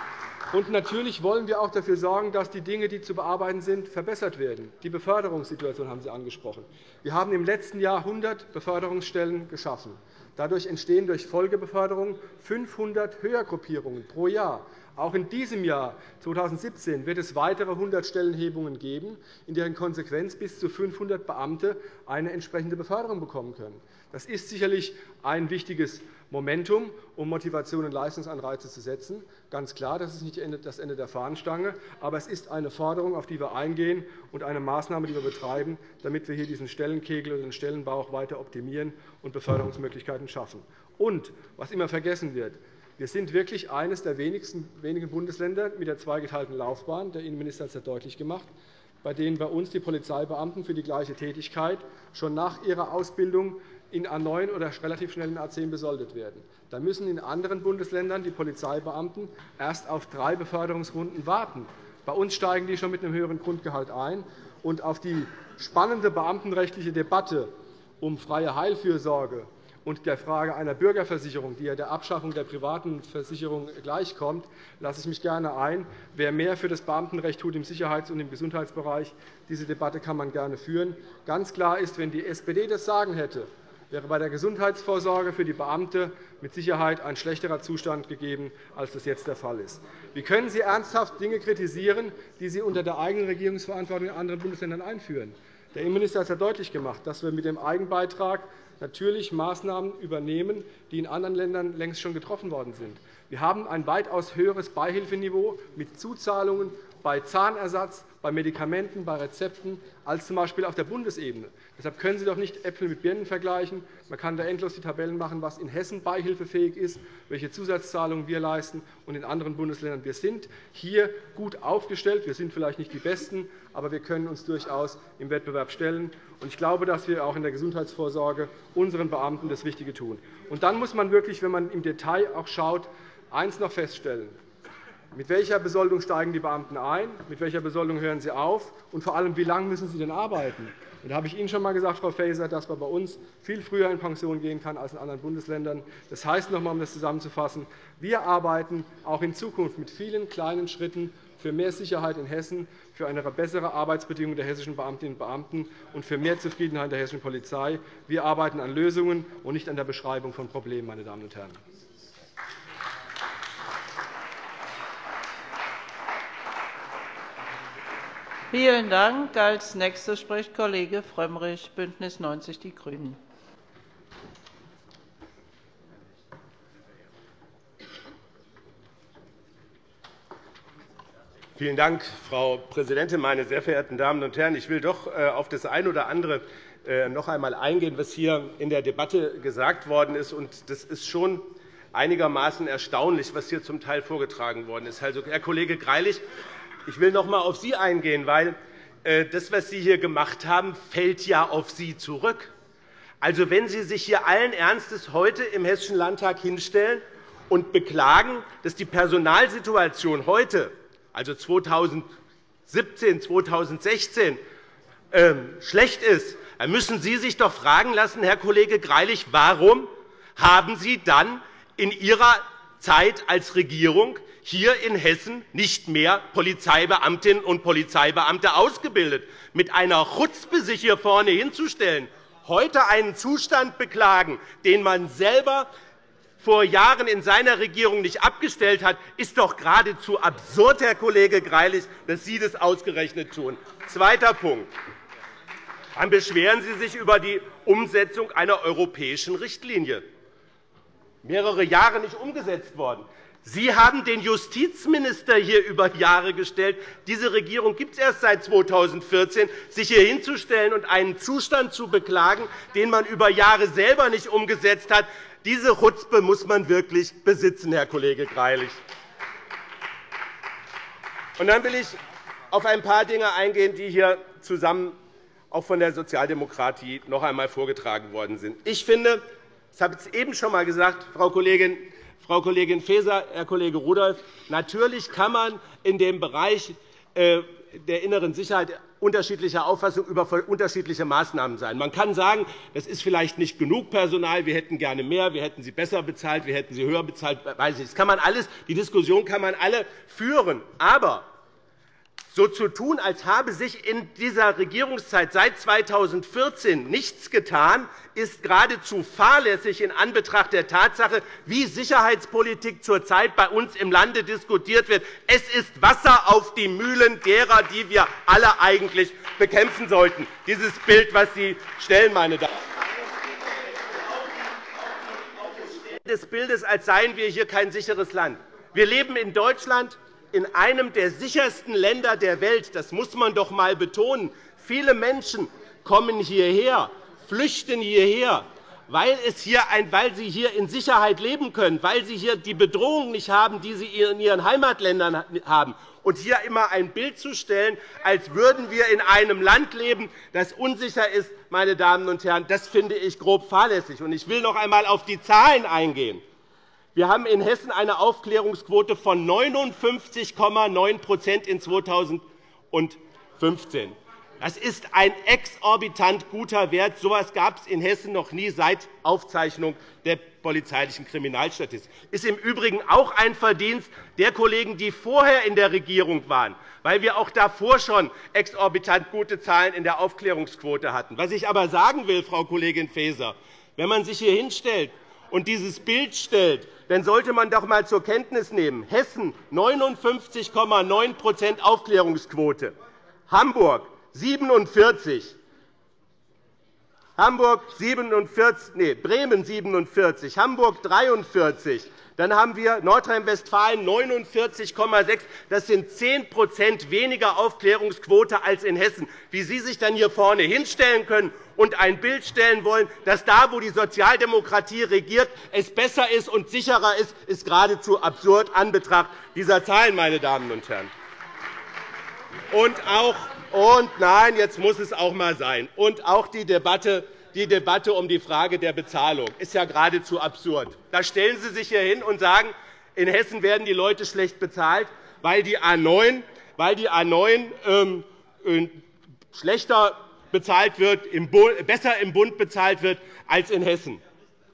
Und natürlich wollen wir auch dafür sorgen, dass die Dinge, die zu bearbeiten sind, verbessert werden. Die Beförderungssituation haben Sie angesprochen. Wir haben im letzten Jahr 100 Beförderungsstellen geschaffen. Dadurch entstehen durch Folgebeförderung 500 Höhergruppierungen pro Jahr. Auch in diesem Jahr 2017 wird es weitere 100 Stellenhebungen geben, in deren Konsequenz bis zu 500 Beamte eine entsprechende Beförderung bekommen können. Das ist sicherlich ein wichtiges Momentum, um Motivation und Leistungsanreize zu setzen. Ganz klar, das ist nicht das Ende der Fahnenstange, aber es ist eine Forderung, auf die wir eingehen, und eine Maßnahme, die wir betreiben, damit wir hier diesen Stellenkegel oder den Stellenbauch weiter optimieren und Beförderungsmöglichkeiten schaffen. Und was immer vergessen wird, wir sind wirklich eines der wenigen Bundesländer mit der zweigeteilten Laufbahn. Der Innenminister hat es ja deutlich gemacht, bei denen bei uns die Polizeibeamten für die gleiche Tätigkeit schon nach ihrer Ausbildung in A9 oder relativ schnell in A10 besoldet werden. Da müssen in anderen Bundesländern die Polizeibeamten erst auf 3 Beförderungsrunden warten. Bei uns steigen die schon mit einem höheren Grundgehalt ein. Und auf die spannende beamtenrechtliche Debatte um freie Heilfürsorge und der Frage einer Bürgerversicherung, die ja der Abschaffung der privaten Versicherung gleichkommt, lasse ich mich gerne ein. Wer mehr für das Beamtenrecht tut im Sicherheits- und im Gesundheitsbereich, diese Debatte kann man gerne führen. Ganz klar ist, wenn die SPD das Sagen hätte, wäre bei der Gesundheitsvorsorge für die Beamte mit Sicherheit ein schlechterer Zustand gegeben, als das jetzt der Fall ist. Wie können Sie ernsthaft Dinge kritisieren, die Sie unter der eigenen Regierungsverantwortung in anderen Bundesländern einführen? Der Innenminister hat es ja deutlich gemacht, dass wir mit dem Eigenbeitrag natürlich Maßnahmen übernehmen, die in anderen Ländern längst schon getroffen worden sind. Wir haben ein weitaus höheres Beihilfeniveau mit Zuzahlungen bei Zahnersatz, bei Medikamenten, bei Rezepten als z.B. auf der Bundesebene. Deshalb können Sie doch nicht Äpfel mit Birnen vergleichen. Man kann da endlos die Tabellen machen, was in Hessen beihilfefähig ist, welche Zusatzzahlungen wir leisten und in anderen Bundesländern. Wir sind hier gut aufgestellt. Wir sind vielleicht nicht die Besten, aber wir können uns durchaus im Wettbewerb stellen. Ich glaube, dass wir auch in der Gesundheitsvorsorge unseren Beamten das Wichtige tun. Und dann muss man wirklich, wenn man im Detail auch schaut, eines noch feststellen. Mit welcher Besoldung steigen die Beamten ein? Mit welcher Besoldung hören sie auf? Und vor allem, wie lange müssen sie denn arbeiten? Und da habe ich Ihnen schon einmal gesagt, Frau Faeser, dass man bei uns viel früher in Pension gehen kann als in anderen Bundesländern. Das heißt noch einmal, um das zusammenzufassen, wir arbeiten auch in Zukunft mit vielen kleinen Schritten für mehr Sicherheit in Hessen, für eine bessere Arbeitsbedingung der hessischen Beamtinnen und Beamten und für mehr Zufriedenheit der hessischen Polizei. Wir arbeiten an Lösungen und nicht an der Beschreibung von Problemen, meine Damen und Herren. Vielen Dank. Als Nächster spricht Kollege Frömmrich, BÜNDNIS 90 die GRÜNEN. Vielen Dank, Frau Präsidentin, meine sehr verehrten Damen und Herren! Ich will doch auf das eine oder andere noch einmal eingehen, was hier in der Debatte gesagt worden ist. Das ist schon einigermaßen erstaunlich, was hier zum Teil vorgetragen worden ist. Also, Herr Kollege Greilich, ich will noch einmal auf Sie eingehen, weil das, was Sie hier gemacht haben, fällt ja auf Sie zurück. Also, wenn Sie sich hier allen Ernstes heute im Hessischen Landtag hinstellen und beklagen, dass die Personalsituation heute, also 2017, 2016, schlecht ist, dann müssen Sie sich doch fragen lassen, Herr Kollege Greilich, warum haben Sie dann in Ihrer Zeit als Regierung hier in Hessen nicht mehr Polizeibeamtinnen und Polizeibeamte ausgebildet? Mit einer Chutzpe sich hier vorne hinzustellen, heute einen Zustand beklagen, den man selber vor Jahren in seiner Regierung nicht abgestellt hat, ist doch geradezu absurd, Herr Kollege Greilich, dass Sie das ausgerechnet tun. Zweiter Punkt. Dann beschweren Sie sich über die Umsetzung einer europäischen Richtlinie. Mehrere Jahre nicht umgesetzt worden. Sie haben den Justizminister hier über Jahre gestellt. Diese Regierung gibt es erst seit 2014. Sich hier hinzustellen und einen Zustand zu beklagen, den man über Jahre selber nicht umgesetzt hat, diese Chutzpe muss man wirklich besitzen, Herr Kollege Greilich. Und dann will ich auf ein paar Dinge eingehen, die hier zusammen auch von der Sozialdemokratie noch einmal vorgetragen worden sind. Ich finde, das habe ich eben schon einmal gesagt, Frau Kollegin Faeser, Herr Kollege Rudolph, natürlich kann man in dem Bereich der inneren Sicherheit unterschiedlicher Auffassung über unterschiedliche Maßnahmen sein. Man kann sagen, das ist vielleicht nicht genug Personal, wir hätten gerne mehr, wir hätten sie besser bezahlt, wir hätten sie höher bezahlt, weiß ich. Das kann man alles, die Diskussion kann man alle führen. Aber so zu tun, als habe sich in dieser Regierungszeit seit 2014 nichts getan, ist geradezu fahrlässig in Anbetracht der Tatsache, wie Sicherheitspolitik zurzeit bei uns im Lande diskutiert wird. Es ist Wasser auf die Mühlen derer, die wir alle eigentlich bekämpfen sollten. Dieses Bild, das Sie stellen, meine Damen des Bildes, als seien wir hier kein sicheres Land. Wir leben in Deutschland, in einem der sichersten Länder der Welt. Das muss man doch einmal betonen. Viele Menschen kommen hierher, flüchten hierher, weil sie hier in Sicherheit leben können, weil sie hier die Bedrohung nicht haben, die sie in ihren Heimatländern haben. Und hier immer ein Bild zu stellen, als würden wir in einem Land leben, das unsicher ist, meine Damen und Herren, das finde ich grob fahrlässig. Ich will noch einmal auf die Zahlen eingehen. Wir haben in Hessen eine Aufklärungsquote von 59,9 in 2015. Das ist ein exorbitant guter Wert. So etwas gab es in Hessen noch nie seit Aufzeichnung der polizeilichen Kriminalstatistik. Das ist im Übrigen auch ein Verdienst der Kollegen, die vorher in der Regierung waren, weil wir auch davor schon exorbitant gute Zahlen in der Aufklärungsquote hatten. Was ich aber sagen will, Frau Kollegin Faeser, wenn man sich hier hinstellt und dieses Bild stellt, dann sollte man doch einmal zur Kenntnis nehmen, Hessen 59,9 Aufklärungsquote, Hamburg 47, Bremen 47, Hamburg 43, dann haben wir Nordrhein-Westfalen 49,6. Das sind 10 weniger Aufklärungsquote als in Hessen. Wie Sie sich dann hier vorne hinstellen können und ein Bild stellen wollen, dass da, wo die Sozialdemokratie regiert, es besser ist und sicherer ist, ist geradezu absurd in Anbetracht dieser Zahlen, meine Damen und Herren. Nein, jetzt muss es auch einmal sein. Und auch die Debatte um die Frage der Bezahlung ist ja geradezu absurd. Da stellen Sie sich hier hin und sagen, in Hessen werden die Leute schlecht bezahlt, weil die A 9 schlechter bezahlt wird, besser im Bund bezahlt wird als in Hessen.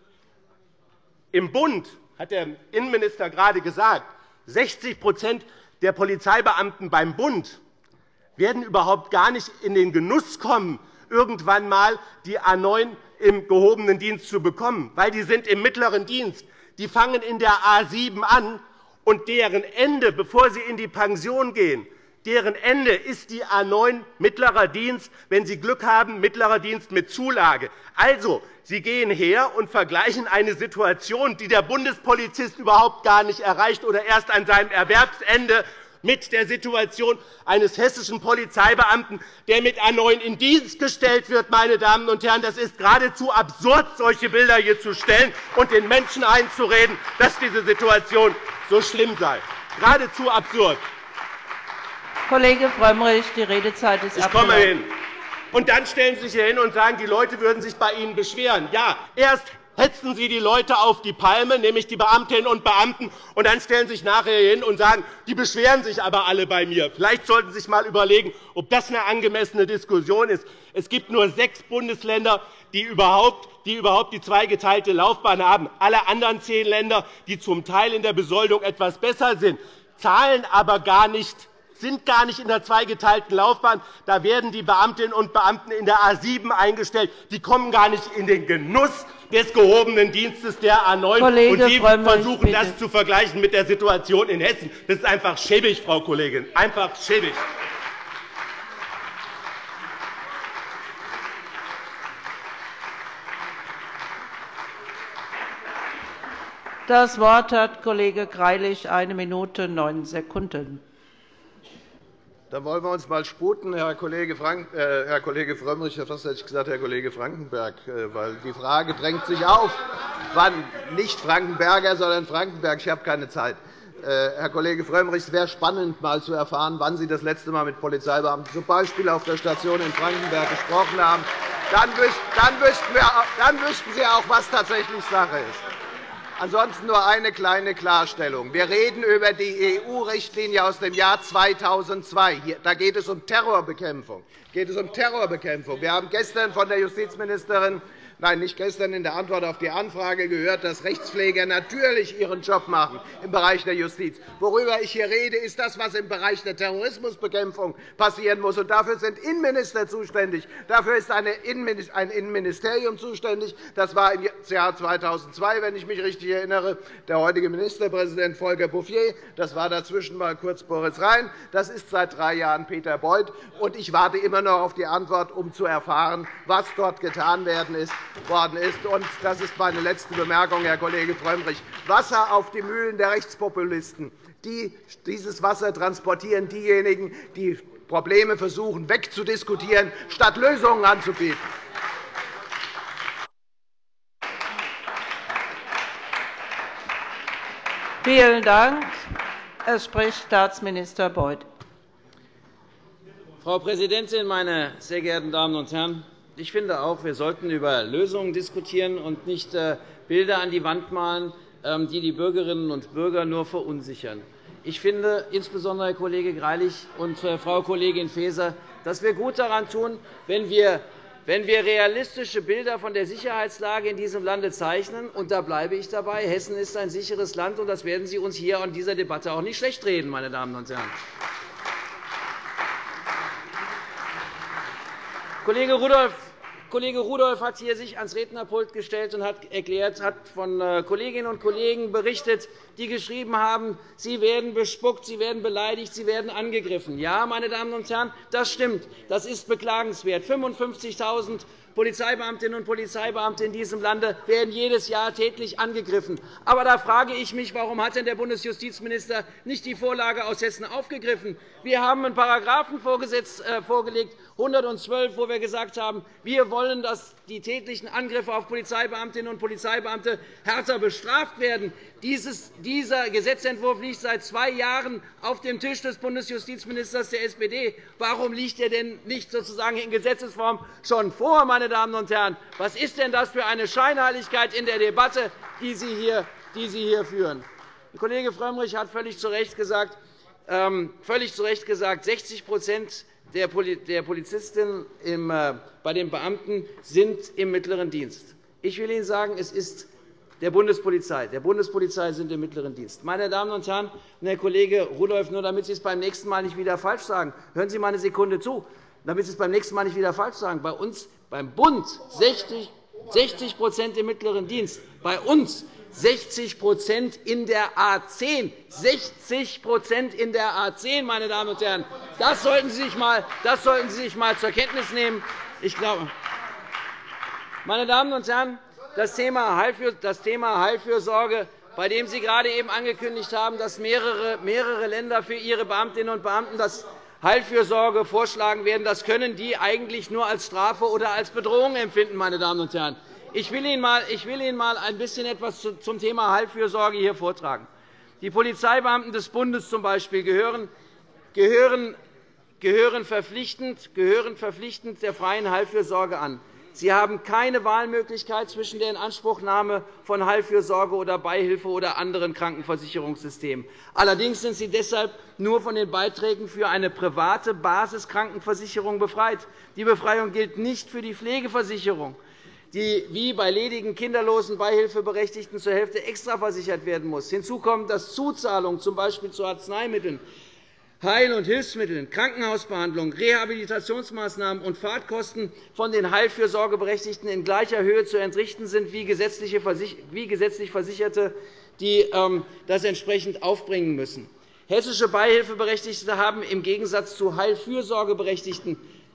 Im Bund, hat der Innenminister gerade gesagt, 60 der Polizeibeamten beim Bund werden überhaupt gar nicht in den Genuss kommen, irgendwann einmal die A 9 im gehobenen Dienst zu bekommen, weil die sind im mittleren Dienst. Die fangen in der A 7 an, und deren Ende, bevor sie in die Pension gehen, deren Ende ist die A 9 mittlerer Dienst, wenn Sie Glück haben, mittlerer Dienst mit Zulage. Also, Sie gehen her und vergleichen eine Situation, die der Bundespolizist überhaupt gar nicht erreicht oder erst an seinem Erwerbsende, mit der Situation eines hessischen Polizeibeamten, der mit A 9 in Dienst gestellt wird. Meine Damen und Herren, das ist geradezu absurd, solche Bilder hier zu stellen und den Menschen einzureden, dass diese Situation so schlimm sei. Geradezu absurd. Kollege Frömmrich, die Redezeit ist abgelaufen. Ich komme hin. Und dann stellen Sie sich hier hin und sagen, die Leute würden sich bei Ihnen beschweren. Ja, erst hetzen Sie die Leute auf die Palme, nämlich die Beamtinnen und Beamten, und dann stellen Sie sich nachher hin und sagen, die beschweren sich aber alle bei mir. Vielleicht sollten Sie sich einmal überlegen, ob das eine angemessene Diskussion ist. Es gibt nur 6 Bundesländer, die überhaupt die zweigeteilte Laufbahn haben. Alle anderen 10 Länder, die zum Teil in der Besoldung etwas besser sind, zahlen aber sind gar nicht in der zweigeteilten Laufbahn. Da werden die Beamtinnen und Beamten in der A 7 eingestellt. Die kommen gar nicht in den Genuss des gehobenen Dienstes der A 9. Kollege und Sie Frömmrich, versuchen, bitte. das zu vergleichen mit der Situation in Hessen. Das ist einfach schäbig, Frau Kollegin, einfach schäbig. Das Wort hat Kollege Greilich, 1 Minute 9 Sekunden. Dann wollen wir uns einmal sputen, Herr Kollege Frömmrich. Ich habe fast gesagt, Herr Kollege Frankenberg, weil die Frage drängt sich auf. Nicht Frankenberger, sondern Frankenberg. Ich habe keine Zeit. Herr Kollege Frömmrich, es wäre spannend, einmal zu erfahren, wann Sie das letzte Mal mit Polizeibeamten z. B. auf der Station in Frankenberg gesprochen haben. Dann wüssten Sie auch, was tatsächlich Sache ist. Ansonsten nur eine kleine Klarstellung. Wir reden über die EU-Richtlinie aus dem Jahr 2002. Da geht es um Terrorbekämpfung. Wir haben gestern von der Justizministerin Nein, nicht gestern in der Antwort auf die Anfrage gehört, dass Rechtspfleger natürlich ihren Job machen im Bereich der Justiz. Worüber ich hier rede, ist das, was im Bereich der Terrorismusbekämpfung passieren muss. Und dafür sind Innenminister zuständig. Dafür ist ein Innenministerium zuständig. Das war im Jahr 2002, wenn ich mich richtig erinnere, der heutige Ministerpräsident Volker Bouffier. Das war dazwischen mal kurz Boris Rhein. Das ist seit 3 Jahren Peter Beuth. Und ich warte immer noch auf die Antwort, um zu erfahren, was dort getan worden ist. Und das ist meine letzte Bemerkung, Herr Kollege Frömmrich. Wasser auf die Mühlen der Rechtspopulisten. Dieses Wasser transportieren diejenigen, die Probleme versuchen wegzudiskutieren, statt Lösungen anzubieten. Vielen Dank. Es spricht Staatsminister Beuth. Frau Präsidentin, meine sehr geehrten Damen und Herren! Ich finde auch, wir sollten über Lösungen diskutieren und nicht Bilder an die Wand malen, die die Bürgerinnen und Bürger nur verunsichern. Ich finde, insbesondere Herr Kollege Greilich und Frau Kollegin Faeser, dass wir gut daran tun, wenn wir realistische Bilder von der Sicherheitslage in diesem Lande zeichnen. Und da bleibe ich dabei. Hessen ist ein sicheres Land, und das werden Sie uns hier in dieser Debatte auch nicht schlechtreden, meine Damen und Herren. Kollege Rudolph hat sich hier ans Rednerpult gestellt und hat von Kolleginnen und Kollegen berichtet, die geschrieben haben, sie werden bespuckt, sie werden beleidigt, sie werden angegriffen. Ja, meine Damen und Herren, das stimmt. Das ist beklagenswert. 55.000 Polizeibeamtinnen und Polizeibeamte in diesem Lande werden jedes Jahr tätlich angegriffen. Aber da frage ich mich, warum hat denn der Bundesjustizminister nicht die Vorlage aus Hessen aufgegriffen? Wir haben einen Paragraphen vorgelegt, 112, wo wir gesagt haben, wir wollen, dass die tätlichen Angriffe auf Polizeibeamtinnen und Polizeibeamte härter bestraft werden. Dieser Gesetzentwurf liegt seit 2 Jahren auf dem Tisch des Bundesjustizministers der SPD. Warum liegt er denn nicht sozusagen in Gesetzesform schon vor, meine Damen und Herren? Was ist denn das für eine Scheinheiligkeit in der Debatte, die Sie hier führen? Kollege Frömmrich hat völlig zu Recht gesagt, 60 der Polizistinnen bei den Beamten sind im mittleren Dienst. Ich will Ihnen sagen, es ist der Bundespolizei sind im mittleren Dienst. Meine Damen und Herren, Herr Kollege Rudolph, nur damit Sie es beim nächsten Mal nicht wieder falsch sagen, hören Sie mal eine Sekunde zu, damit Sie es beim nächsten Mal nicht wieder falsch sagen. Bei uns, beim Bund, 60 im mittleren Dienst. Bei uns 60 in der A 10. 60 in der A 10, meine Damen und Herren. Das sollten Sie sich mal zur Kenntnis nehmen. Ich glaube, meine Damen und Herren, das Thema Heilfürsorge, bei dem Sie gerade eben angekündigt haben, dass mehrere Länder für ihre Beamtinnen und Beamten das Heilfürsorge vorschlagen werden, das können die eigentlich nur als Strafe oder als Bedrohung empfinden, meine Damen und Herren. Ich will Ihnen einmal ein bisschen etwas zum Thema Heilfürsorge hier vortragen. Die Polizeibeamten des Bundes zum Beispiel gehören verpflichtend der freien Heilfürsorge an. Sie haben keine Wahlmöglichkeit zwischen der Inanspruchnahme von Heilfürsorge oder Beihilfe oder anderen Krankenversicherungssystemen. Allerdings sind sie deshalb nur von den Beiträgen für eine private Basiskrankenversicherung befreit. Die Befreiung gilt nicht für die Pflegeversicherung, die wie bei ledigen kinderlosen Beihilfeberechtigten zur Hälfte extraversichert werden muss. Hinzu kommt, dass Zuzahlungen z. B. zu Arzneimitteln, Heil- und Hilfsmitteln, Krankenhausbehandlungen, Rehabilitationsmaßnahmen und Fahrtkosten von den Heilfürsorgeberechtigten in gleicher Höhe zu entrichten sind wie gesetzlich Versicherte, die das entsprechend aufbringen müssen. Hessische Beihilfeberechtigte haben im Gegensatz zu Heilfürsorgeberechtigten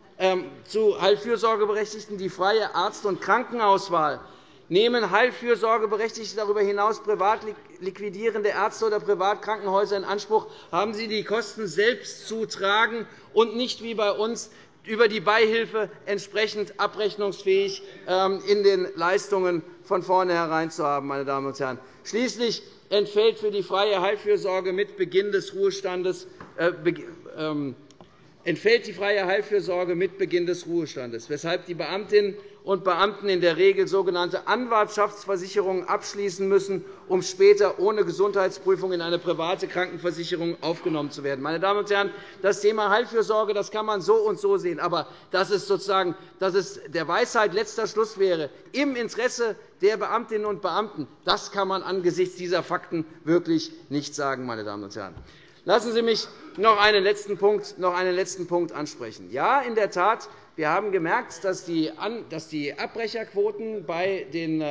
die freie Arzt- und Krankenhauswahl. Nehmen Heilfürsorgeberechtigte darüber hinaus privat liquidierende Ärzte oder Privatkrankenhäuser in Anspruch, haben sie die Kosten selbst zu tragen und nicht wie bei uns über die Beihilfe entsprechend abrechnungsfähig in den Leistungen von vornherein zu haben. Meine Damen und Herren. Schließlich entfällt für die freie Heilfürsorge mit Beginn des Ruhestandes entfällt die freie Heilfürsorge mit Beginn des Ruhestandes, weshalb die Beamtinnen und Beamten in der Regel sogenannte Anwartschaftsversicherungen abschließen müssen, um später ohne Gesundheitsprüfung in eine private Krankenversicherung aufgenommen zu werden. Meine Damen und Herren, das Thema Heilfürsorge das kann man so und so sehen. Aber dass es der Weisheit letzter Schluss wäre, im Interesse der Beamtinnen und Beamten, das kann man angesichts dieser Fakten wirklich nicht sagen. Meine Damen und Herren. Lassen Sie mich noch einen letzten Punkt ansprechen. Ja, in der Tat, wir haben gemerkt, dass die Abbrecherquoten bei den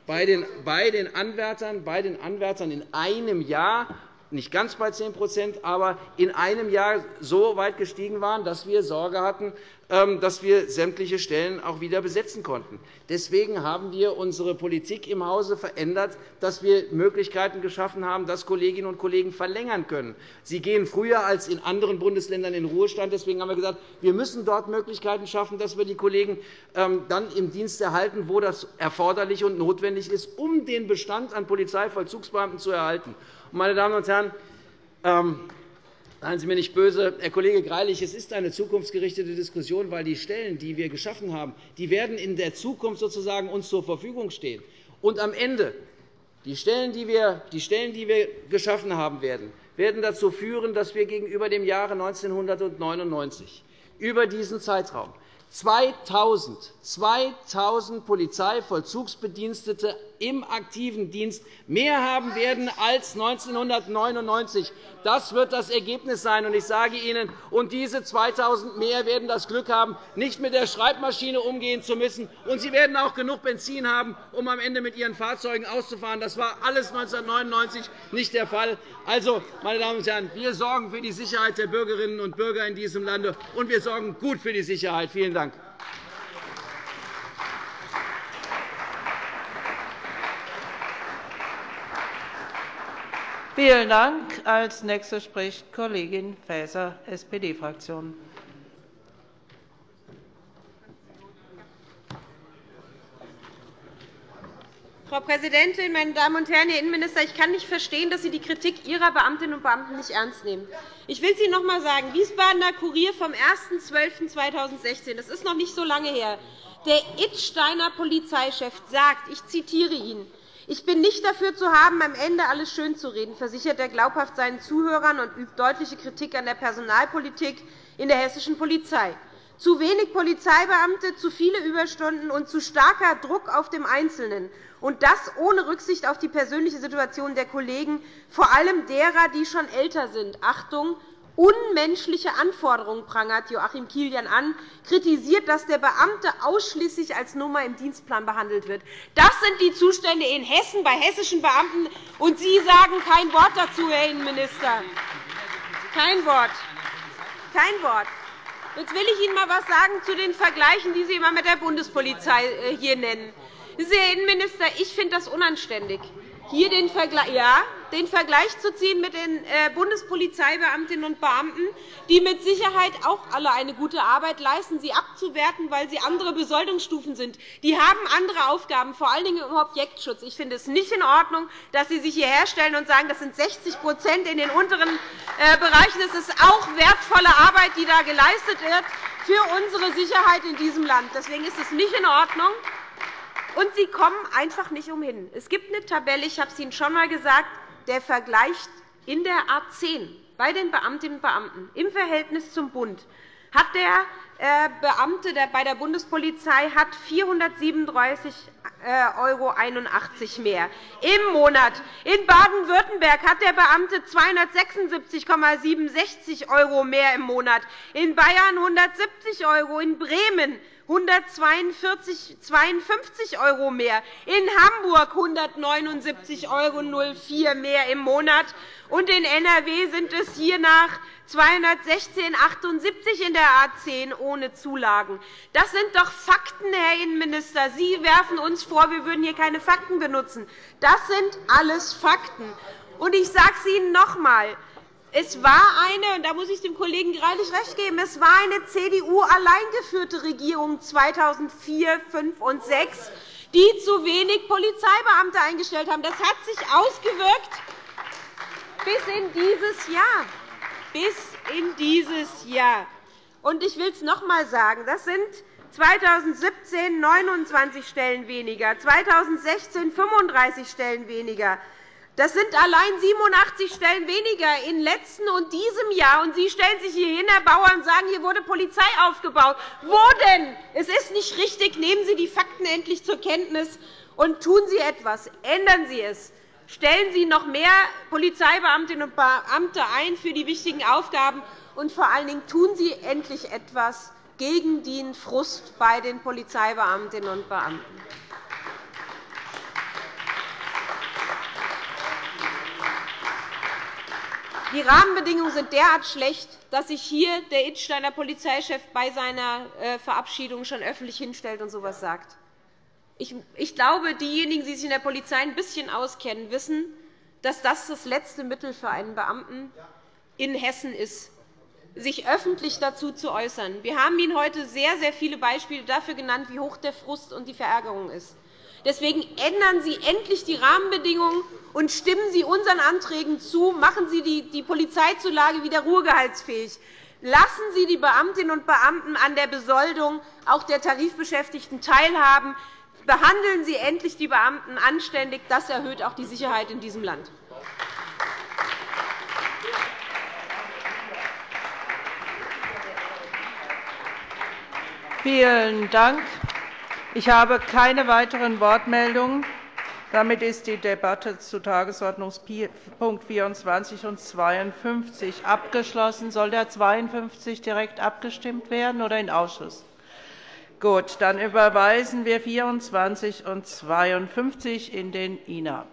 Anwärtern in einem Jahr nicht ganz bei 10%, aber in einem Jahr so weit gestiegen waren, dass wir Sorge hatten, dass wir sämtliche Stellen auch wieder besetzen konnten. Deswegen haben wir unsere Politik im Hause verändert, dass wir Möglichkeiten geschaffen haben, dass Kolleginnen und Kollegen verlängern können. Sie gehen früher als in anderen Bundesländern in den Ruhestand. Deswegen haben wir gesagt, wir müssen dort Möglichkeiten schaffen, dass wir die Kollegen dann im Dienst erhalten, wo das erforderlich und notwendig ist, um den Bestand an Polizeivollzugsbeamten zu erhalten. Meine Damen und Herren, seien Sie mir nicht böse, Herr Kollege Greilich, es ist eine zukunftsgerichtete Diskussion, weil die Stellen, die wir geschaffen haben, die werden in der Zukunft sozusagen uns zur Verfügung stehen. Und am Ende die Stellen, die wir geschaffen haben werden dazu führen, dass wir gegenüber dem Jahre 1999 über diesen Zeitraum 2.000 Polizeivollzugsbedienstete im aktiven Dienst mehr haben werden als 1999. Das wird das Ergebnis sein. Und ich sage Ihnen, und diese 2.000 mehr werden das Glück haben, nicht mit der Schreibmaschine umgehen zu müssen. Und sie werden auch genug Benzin haben, um am Ende mit ihren Fahrzeugen auszufahren. Das war alles 1999 nicht der Fall. Also, meine Damen und Herren, wir sorgen für die Sicherheit der Bürgerinnen und Bürger in diesem Lande, und wir sorgen gut für die Sicherheit. Vielen Dank. Vielen Dank. Als Nächste spricht Kollegin Faeser, SPD-Fraktion. Frau Präsidentin, meine Damen und Herren, Herr Innenminister! Ich kann nicht verstehen, dass Sie die Kritik Ihrer Beamtinnen und Beamten nicht ernst nehmen. Ich will es Ihnen noch einmal sagen. Wiesbadener Kurier vom 1.12.2016. Das ist noch nicht so lange her. Der Idsteiner Polizeichef sagt, ich zitiere ihn, »Ich bin nicht dafür zu haben, am Ende alles schönzureden«, versichert er glaubhaft seinen Zuhörern und übt deutliche Kritik an der Personalpolitik in der hessischen Polizei. Zu wenig Polizeibeamte, zu viele Überstunden und zu starker Druck auf dem Einzelnen. Und das ohne Rücksicht auf die persönliche Situation der Kollegen, vor allem derer, die schon älter sind. Achtung! Unmenschliche Anforderungen prangert Joachim Kilian an, kritisiert, dass der Beamte ausschließlich als Nummer im Dienstplan behandelt wird. Das sind die Zustände in Hessen bei hessischen Beamten, und Sie sagen kein Wort dazu, Herr Innenminister. Kein Wort. Kein Wort. Jetzt will ich Ihnen einmal etwas sagen zu den Vergleichen, die Sie immer mit der Bundespolizei hier nennen. Herr Innenminister, ich finde das unanständig, hier den Vergleich zu ziehen mit den Bundespolizeibeamtinnen und Beamten, die mit Sicherheit auch alle eine gute Arbeit leisten, sie abzuwerten, weil sie andere Besoldungsstufen sind. Die haben andere Aufgaben, vor allen Dingen im Objektschutz. Ich finde es nicht in Ordnung, dass Sie sich hierher stellen und sagen, das sind 60% in den unteren Bereichen. Das ist auch wertvolle Arbeit, die da geleistet wird für unsere Sicherheit in diesem Land. Deswegen ist es nicht in Ordnung. Und Sie kommen einfach nicht umhin. Es gibt eine Tabelle, ich habe es Ihnen schon einmal gesagt, der vergleicht in der A 10 bei den Beamtinnen und Beamten im Verhältnis zum Bund. Hat der Beamte bei der Bundespolizei 437,81 € mehr im Monat. In Baden-Württemberg hat der Beamte 276,67 € mehr im Monat, in Bayern 170 €, in Bremen 142,52 € mehr, in Hamburg 179,04 € mehr im Monat, und in NRW sind es hiernach 216,78 € in der A 10 ohne Zulagen. Das sind doch Fakten, Herr Innenminister. Sie werfen uns vor, wir würden hier keine Fakten benutzen. Das sind alles Fakten. Und ich sage es Ihnen noch einmal. Es war eine, und da muss ich dem Kollegen Greilich recht geben, es war eine CDU-allein geführte Regierung 2004, 2005 und 2006, die zu wenig Polizeibeamte eingestellt haben. Das hat sich ausgewirkt bis in dieses Jahr. Bis in dieses Jahr. Und ich will es noch einmal sagen, das sind 2017 29 Stellen weniger, 2016 35 Stellen weniger. Das sind allein 87 Stellen weniger im letzten und diesem Jahr. Und Sie stellen sich hier hin, Herr Bauer, und sagen, hier wurde Polizei aufgebaut. Wo denn? Es ist nicht richtig. Nehmen Sie die Fakten endlich zur Kenntnis und tun Sie etwas. Ändern Sie es. Stellen Sie noch mehr Polizeibeamtinnen und Beamte ein für die wichtigen Aufgaben. Und vor allen Dingen tun Sie endlich etwas gegen den Frust bei den Polizeibeamtinnen und Beamten. Die Rahmenbedingungen sind derart schlecht, dass sich hier der Idsteiner Polizeichef bei seiner Verabschiedung schon öffentlich hinstellt und so etwas sagt. Ich glaube, diejenigen, die sich in der Polizei ein bisschen auskennen, wissen, dass das letzte Mittel für einen Beamten in Hessen ist, sich öffentlich dazu zu äußern. Wir haben Ihnen heute sehr, sehr viele Beispiele dafür genannt, wie hoch der Frust und die Verärgerung ist. Deswegen ändern Sie endlich die Rahmenbedingungen und stimmen Sie unseren Anträgen zu. Machen Sie die Polizeizulage wieder ruhegehaltsfähig. Lassen Sie die Beamtinnen und Beamten an der Besoldung auch der Tarifbeschäftigten teilhaben. Behandeln Sie endlich die Beamten anständig. Das erhöht auch die Sicherheit in diesem Land. Vielen Dank. Ich habe keine weiteren Wortmeldungen. Damit ist die Debatte zu Tagesordnungspunkt 24 und 52 abgeschlossen. Soll der 52 direkt abgestimmt werden oder in den Ausschuss? Gut, dann überweisen wir 24 und 52 in den INA.